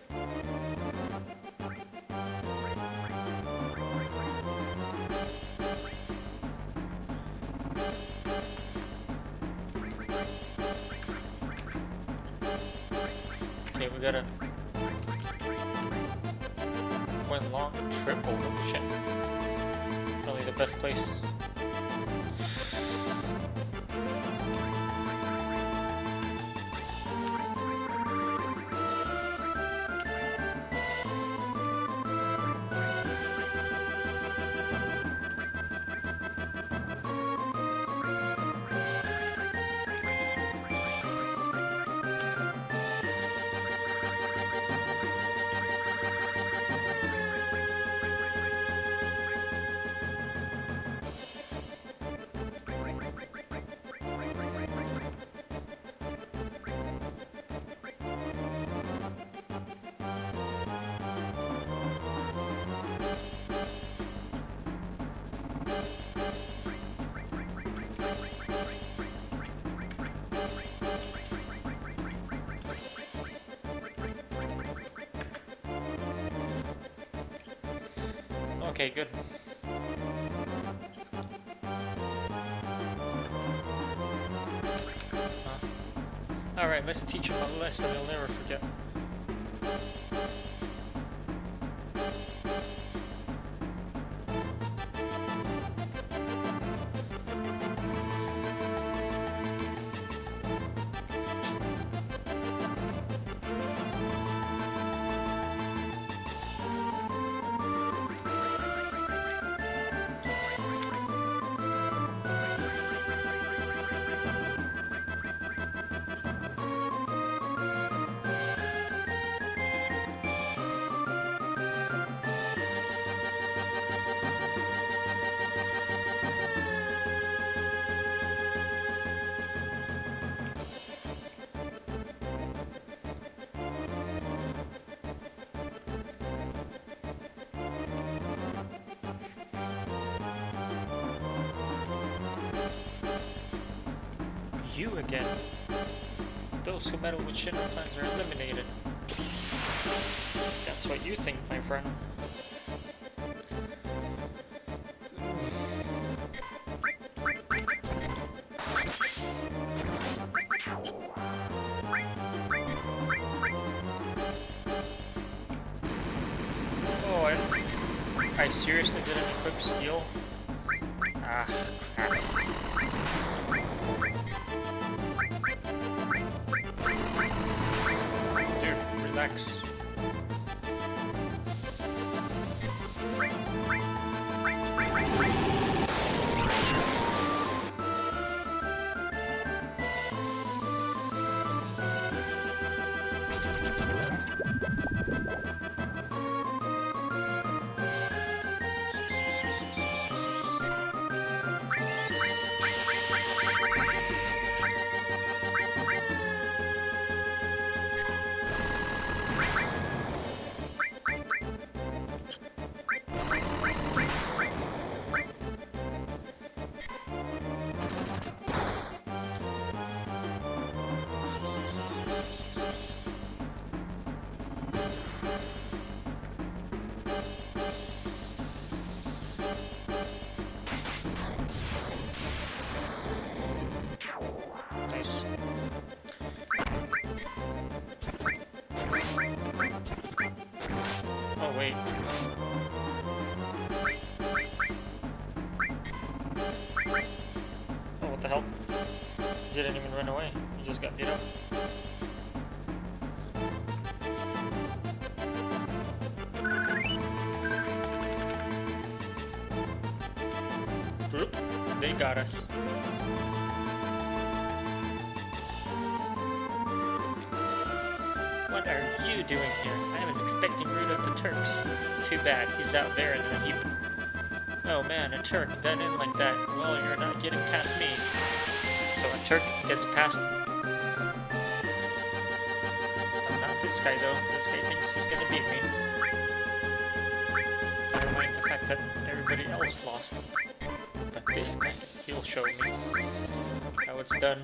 Okay, we gotta... Went long triple, shit. Probably the best place. Okay, good. Uh, Alright, let's teach him a lesson he'll never forget. You again. Those who meddle with Shinra plans are eliminated. That's what you think, my friend. Oh, I, I seriously didn't equip steel? Ah, crap. Relax. Oh, wait. Oh, what the hell? He didn't even run away. He just got beat up. Group? They got us. What are you doing here? I was expecting Rude of the Turks. Too bad, he's out there in the heap. Oh man, a Turk done in like that. Well, you're not getting past me. So a Turk gets past... Oh, not this guy though. This guy thinks he's gonna beat me. Never mind the fact that everybody else lost. But this guy, he'll show me how it's done.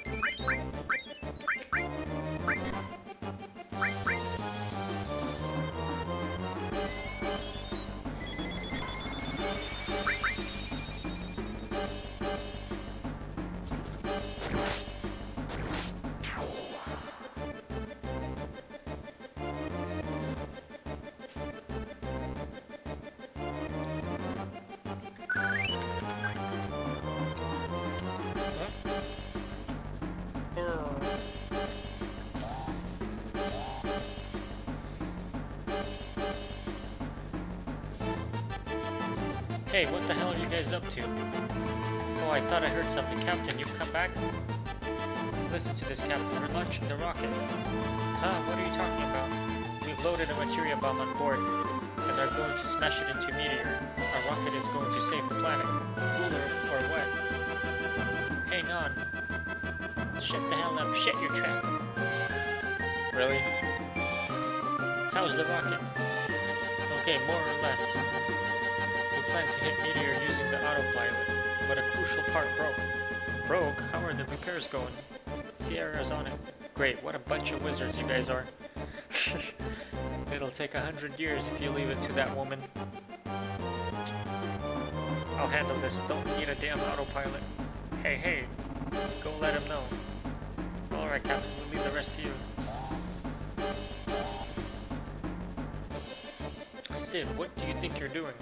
Hey, what the hell are you guys up to? Oh, I thought I heard something. Captain, you've come back? Listen to this, Captain. We're launching the rocket. Huh? What are you talking about? We've loaded a materia bomb on board, and are going to smash it into a meteor. Our rocket is going to save the planet. Cooler or what? Hey, Non. Shut the hell up. Shut your trap. Really? How's the rocket? Okay, more or less. We plan to hit meteor using the autopilot, but a crucial part broke. Broke? How are the repairs going? Sierra's on it. Great, what a bunch of wizards you guys are. It'll take a hundred years if you leave it to that woman. I'll handle this. Don't need a damn autopilot. Hey, hey, go let him know. Alright, Captain, we'll leave the rest to you. Sid, what do you think you're doing?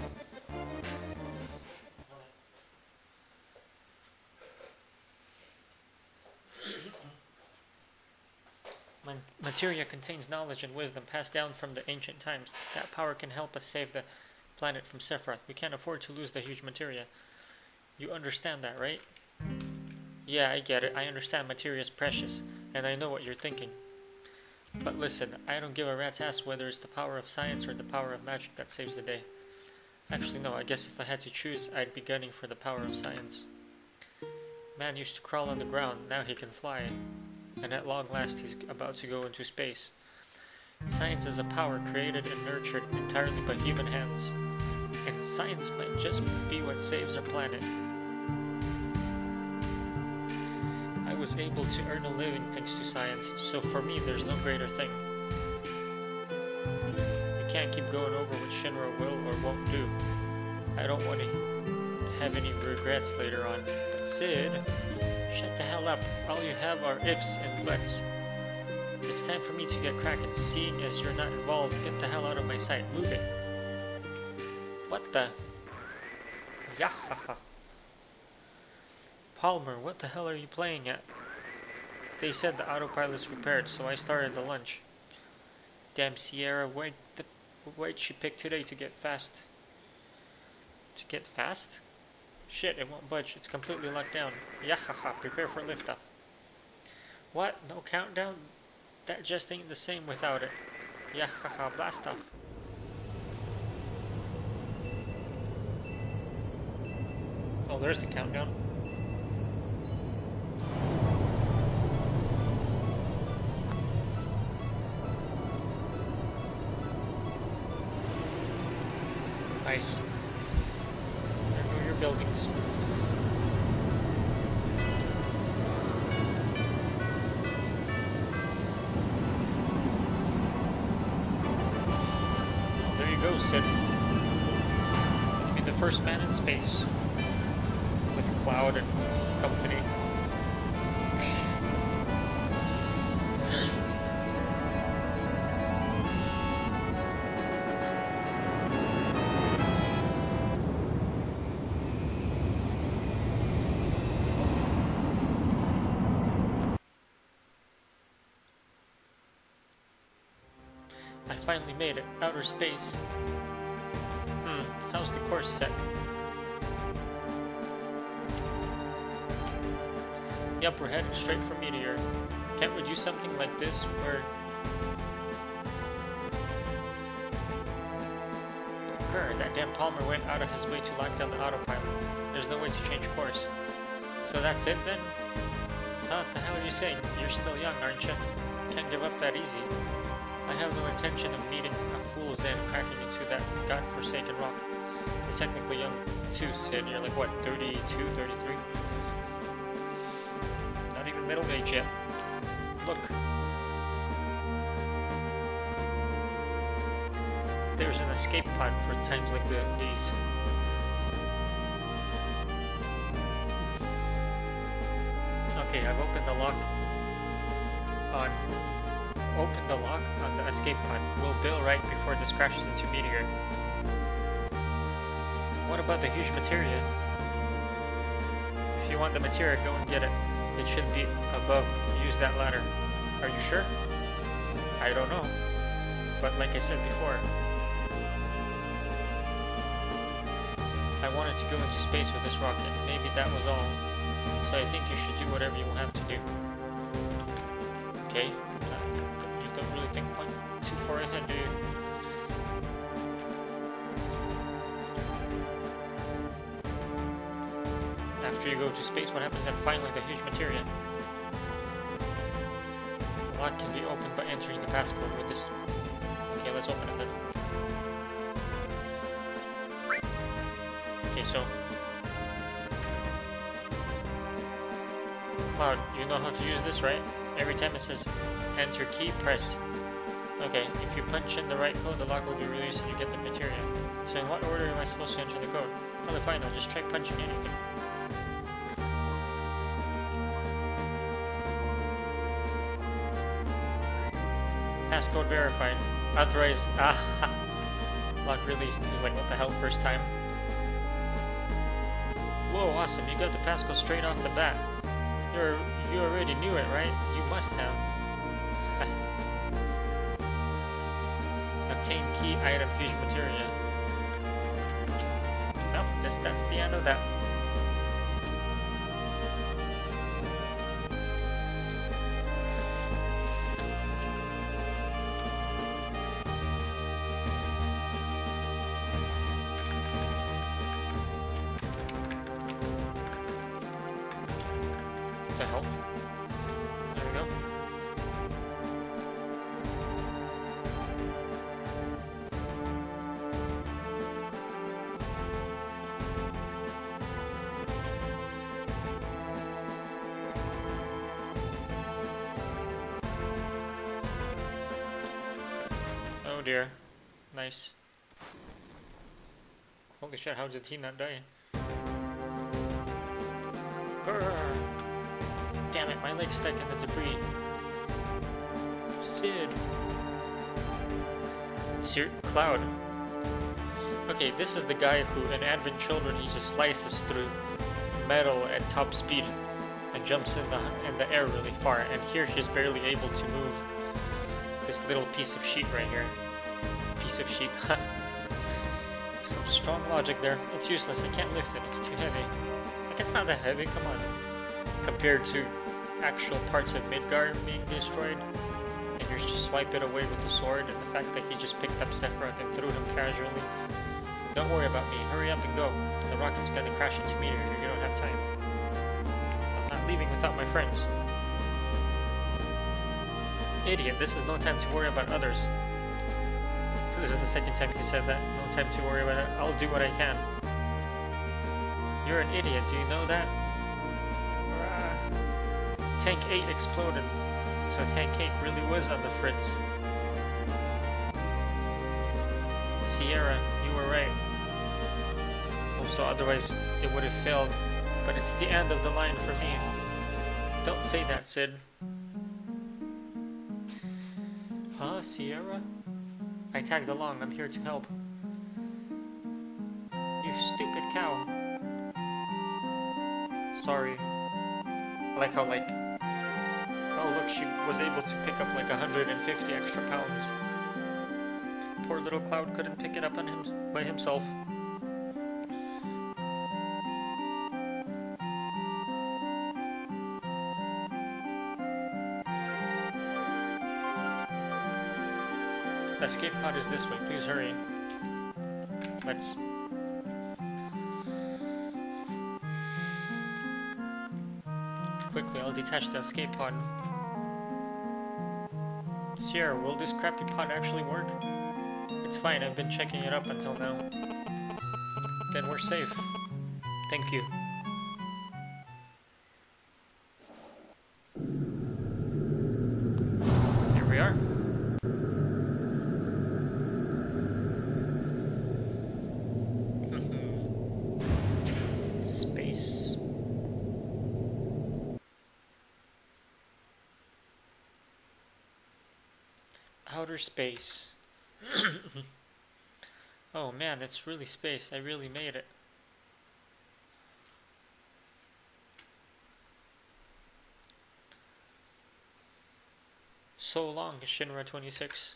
Materia contains knowledge and wisdom passed down from the ancient times. That power can help us save the planet from Sephiroth. We can't afford to lose the huge materia. You understand that, right? Yeah, I get it. I understand materia is precious, and I know what you're thinking. But listen, I don't give a rat's ass whether it's the power of science or the power of magic that saves the day. Actually, no, I guess if I had to choose, I'd be gunning for the power of science. Man used to crawl on the ground, now he can fly. And at long last he's about to go into space. Science is a power created and nurtured entirely by human hands. And science might just be what saves our planet. I was able to earn a living thanks to science, so for me there's no greater thing. You can't keep going over what Shinra will or won't do. I don't want to have any regrets later on. But Sid... Shut the hell up. All you have are ifs and buts. It's time for me to get cracking. Seeing as you're not involved, get the hell out of my sight. Move it. What the? Yahaha. Palmer, what the hell are you playing at? They said the autopilot's repaired, so I started the lunch. Damn Sierra, why'd, the, why'd she pick today to get fast? To get fast? Shit, it won't budge. It's completely locked down. Yahaha, prepare for liftoff. What? No countdown? That just ain't the same without it. Yahaha, blast off. Oh, there's the countdown. Nice. There go your buildings. There you go, Sid. Let's be the first man in space. With Cloud and company. I finally made it. Outer space. Hmm, how's the course set? Yep, we're heading straight for Meteor. Can't we do something like this where... Grr, that damn Palmer went out of his way to lock down the autopilot. There's no way to change course. So that's it then? Huh, what the hell are you saying? You're still young, aren't you? Can't give up that easy. I have no intention of meeting a fool's end cracking into that godforsaken rock. You're technically young too, Sid. You're like, what, thirty-two, thirty-three? Not even middle age yet. Look. There's an escape pod for times like the, these. Okay, I've opened the lock on... Open the lock on the escape pod. We'll bail right before this crashes into Meteor. What about the huge materia? If you want the materia, go and get it. It should be above. Use that ladder. Are you sure? I don't know. But like I said before, I wanted to go into space with this rocket. Maybe that was all. So I think you should do whatever you will have to do. Okay? You don't really think point too far ahead, do you? After you go to space, what happens then? Finally, the huge materia. The lock can be opened by entering the passcode with this. Okay, let's open it then. Okay, so... Cloud, you know how to use this, right? Every time it says enter key, press. Okay, if you punch in the right code, the lock will be released and you get the materia. So in what order am I supposed to enter the code? Well, fine, I'll just try punching anything. Passcode verified. Authorized. Ah, lock released. This is like, what the hell, first time? Whoa, awesome. You got the passcode straight off the bat. You're, you already knew it, right? You must have. Obtain key item huge materia. No, this, that's the end of that. The hell? There we go. Oh dear. Nice. Holy shit, how did he not die? Grrr. Damn it, my leg's stuck in the debris. Sid. Sir Cloud. Okay, this is the guy who, in Advent Children, he just slices through metal at top speed and jumps in the in the air really far. And here he's barely able to move this little piece of sheet right here. Piece of sheet. Some strong logic there. It's useless. I can't lift it. It's too heavy. Like, it's not that heavy. Come on. Compared to actual parts of Midgar being destroyed, and you just swipe it away with the sword, and the fact that he just picked up Sephiroth and threw him casually. Don't worry about me. Hurry up and go. The rocket's gonna crash into Meteor. You don't have time. I'm not leaving without my friends. Idiot, this is no time to worry about others. So this is the second time he said that. No time to worry about it. I'll do what I can. You're an idiot, do you know that? Tank eight exploded, so Tank eight really was on the fritz. Sierra, you were right. Also, otherwise it would have failed, but it's the end of the line for me. Don't say that, Sid. Huh, Sierra? I tagged along, I'm here to help. You stupid cow. Sorry. I like how, like, oh look, she was able to pick up like one hundred fifty extra pounds. Poor little Cloud couldn't pick it up on him by himself. The escape pod is this way, please hurry. Let's... Quickly, I'll detach the escape pod. Sierra, will this crappy pod actually work? It's fine, I've been checking it up until now. Then we're safe. Thank you. Here we are. Space. Outer space. Oh man, it's really space. I really made it. So long, Shinra twenty-six.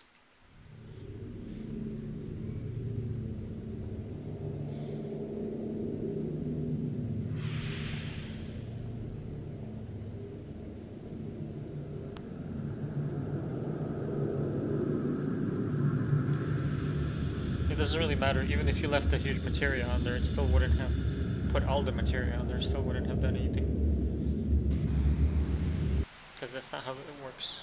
It doesn't really matter, even if you left the huge materia on there, it still wouldn't have put all the materia on there, still wouldn't have done anything. Because that's not how it works.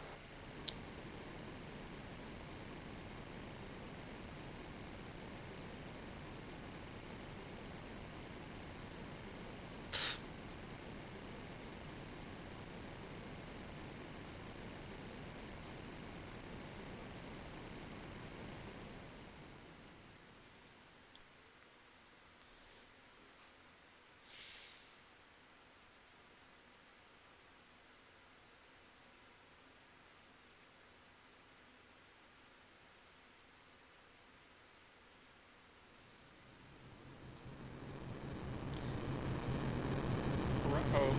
Oh.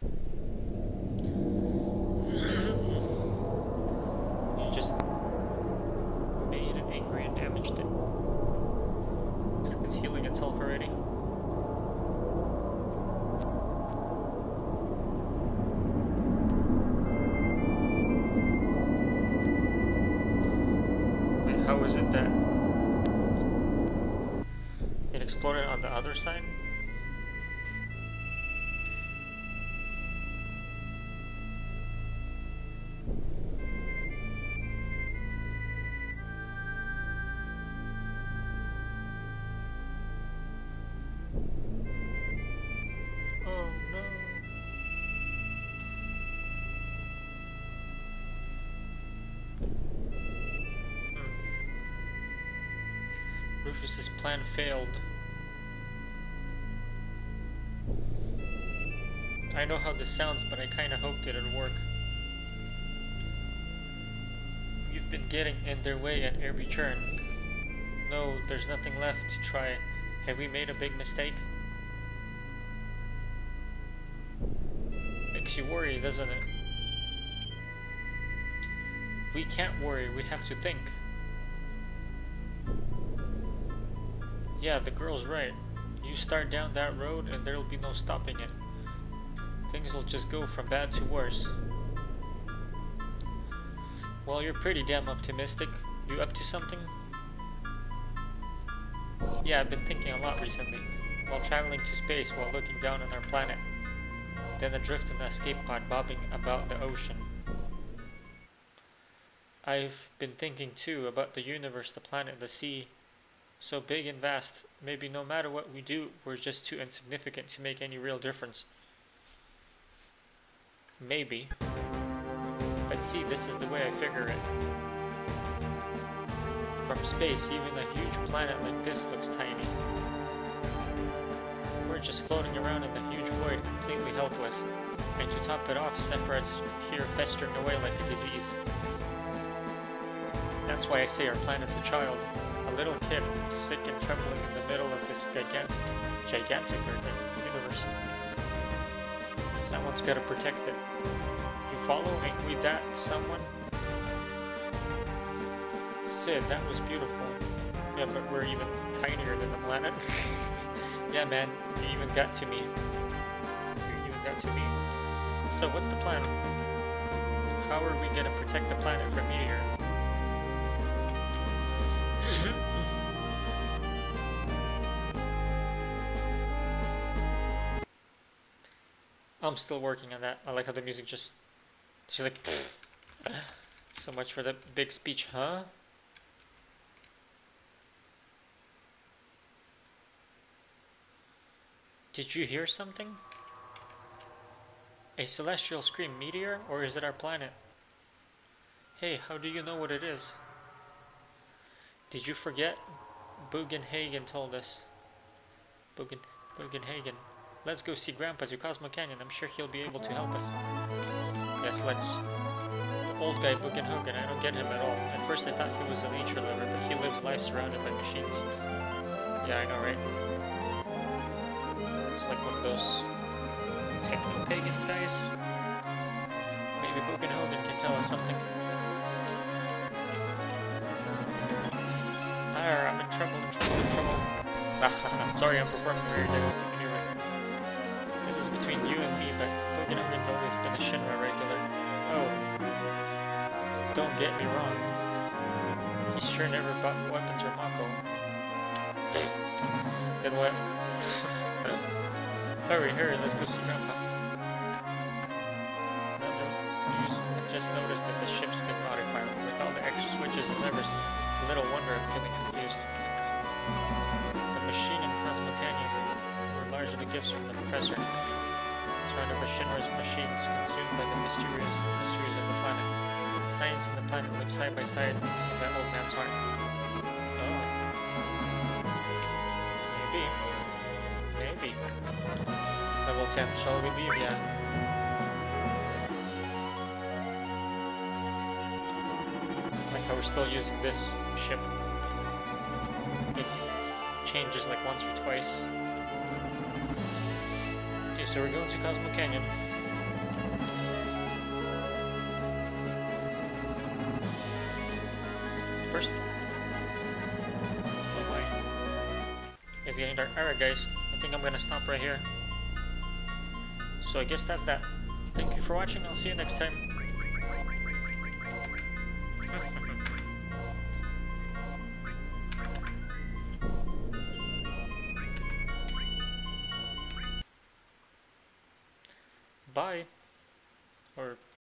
You just made it angry and damaged it. Looks like it's healing itself already. Wait, how is it that it exploded on the other side? Rufus's plan failed. I know how this sounds, but I kinda hoped it'd work. You've been getting in their way at every turn. No, there's nothing left to try. Have we made a big mistake? Makes you worry, doesn't it? We can't worry, we have to think. Yeah, the girl's right. You start down that road and there'll be no stopping it. Things will just go from bad to worse. Well, you're pretty damn optimistic. You up to something? Yeah, I've been thinking a lot recently, while traveling to space while looking down on our planet. Then adrift in an escape pod bobbing about the ocean. I've been thinking too about the universe, the planet, the sea. So big and vast, maybe no matter what we do, we're just too insignificant to make any real difference. Maybe. But see, this is the way I figure it. From space, even a huge planet like this looks tiny. We're just floating around in the huge void, completely helpless. And to top it off, Sephiroth's here festering away like a disease. That's why I say our planet's a child. A little kid, sick and trembling in the middle of this gigantic, gigantic universe. Someone's gotta protect it. You follow? Ain't we that someone? Sid, that was beautiful. Yeah, but we're even tinier than the planet. Yeah, man, you even got to me. You even got to me. So, what's the plan? How are we gonna protect the planet from Meteor? I'm still working on that. I like how the music just... She's like... So much for the big speech, huh? Did you hear something? A celestial scream, meteor, or is it our planet? Hey, how do you know what it is? Did you forget? Bugenhagen told us. Bugen, Bugenhagen. Let's go see Grandpa to Cosmo Canyon. I'm sure he'll be able to help us. Yes, let's. The old guy Bugenhagen, I don't get him at all. At first I thought he was a nature lover, but he lives life surrounded by machines. Yeah, I know, right? It's like one of those techno-pagan guys. Maybe Bugenhagen can tell us something. Arr, I'm in trouble, in trouble, in trouble. Sorry, I'm performing very anyway. This is between you and me, but Bugenhagen's always been a Shinra regular. Oh. Don't get me wrong. He sure never bought weapons or Mako. Then what? Hurry, hurry, let's go see Grandpa. Another news, I just noticed that the ship's been modified with all the extra switches and levers. Little wonder I'm getting confused. The machine in Cosmo Canyon were largely gifts from the professor. Surrounded by Shinra's machines consumed by the mysterious mysteries of the planet. Science and the planet live side by side in that old man's heart. Oh. Maybe. Maybe. Level ten, shall we leave? Yeah. Like how we're still using this ship. It changes like once or twice. Okay, so we're going to Cosmo Canyon. First. Oh my. It's getting dark. Alright guys, I think I'm gonna stop right here. So I guess that's that. Thank you for watching, I'll see you next time. Bye. Or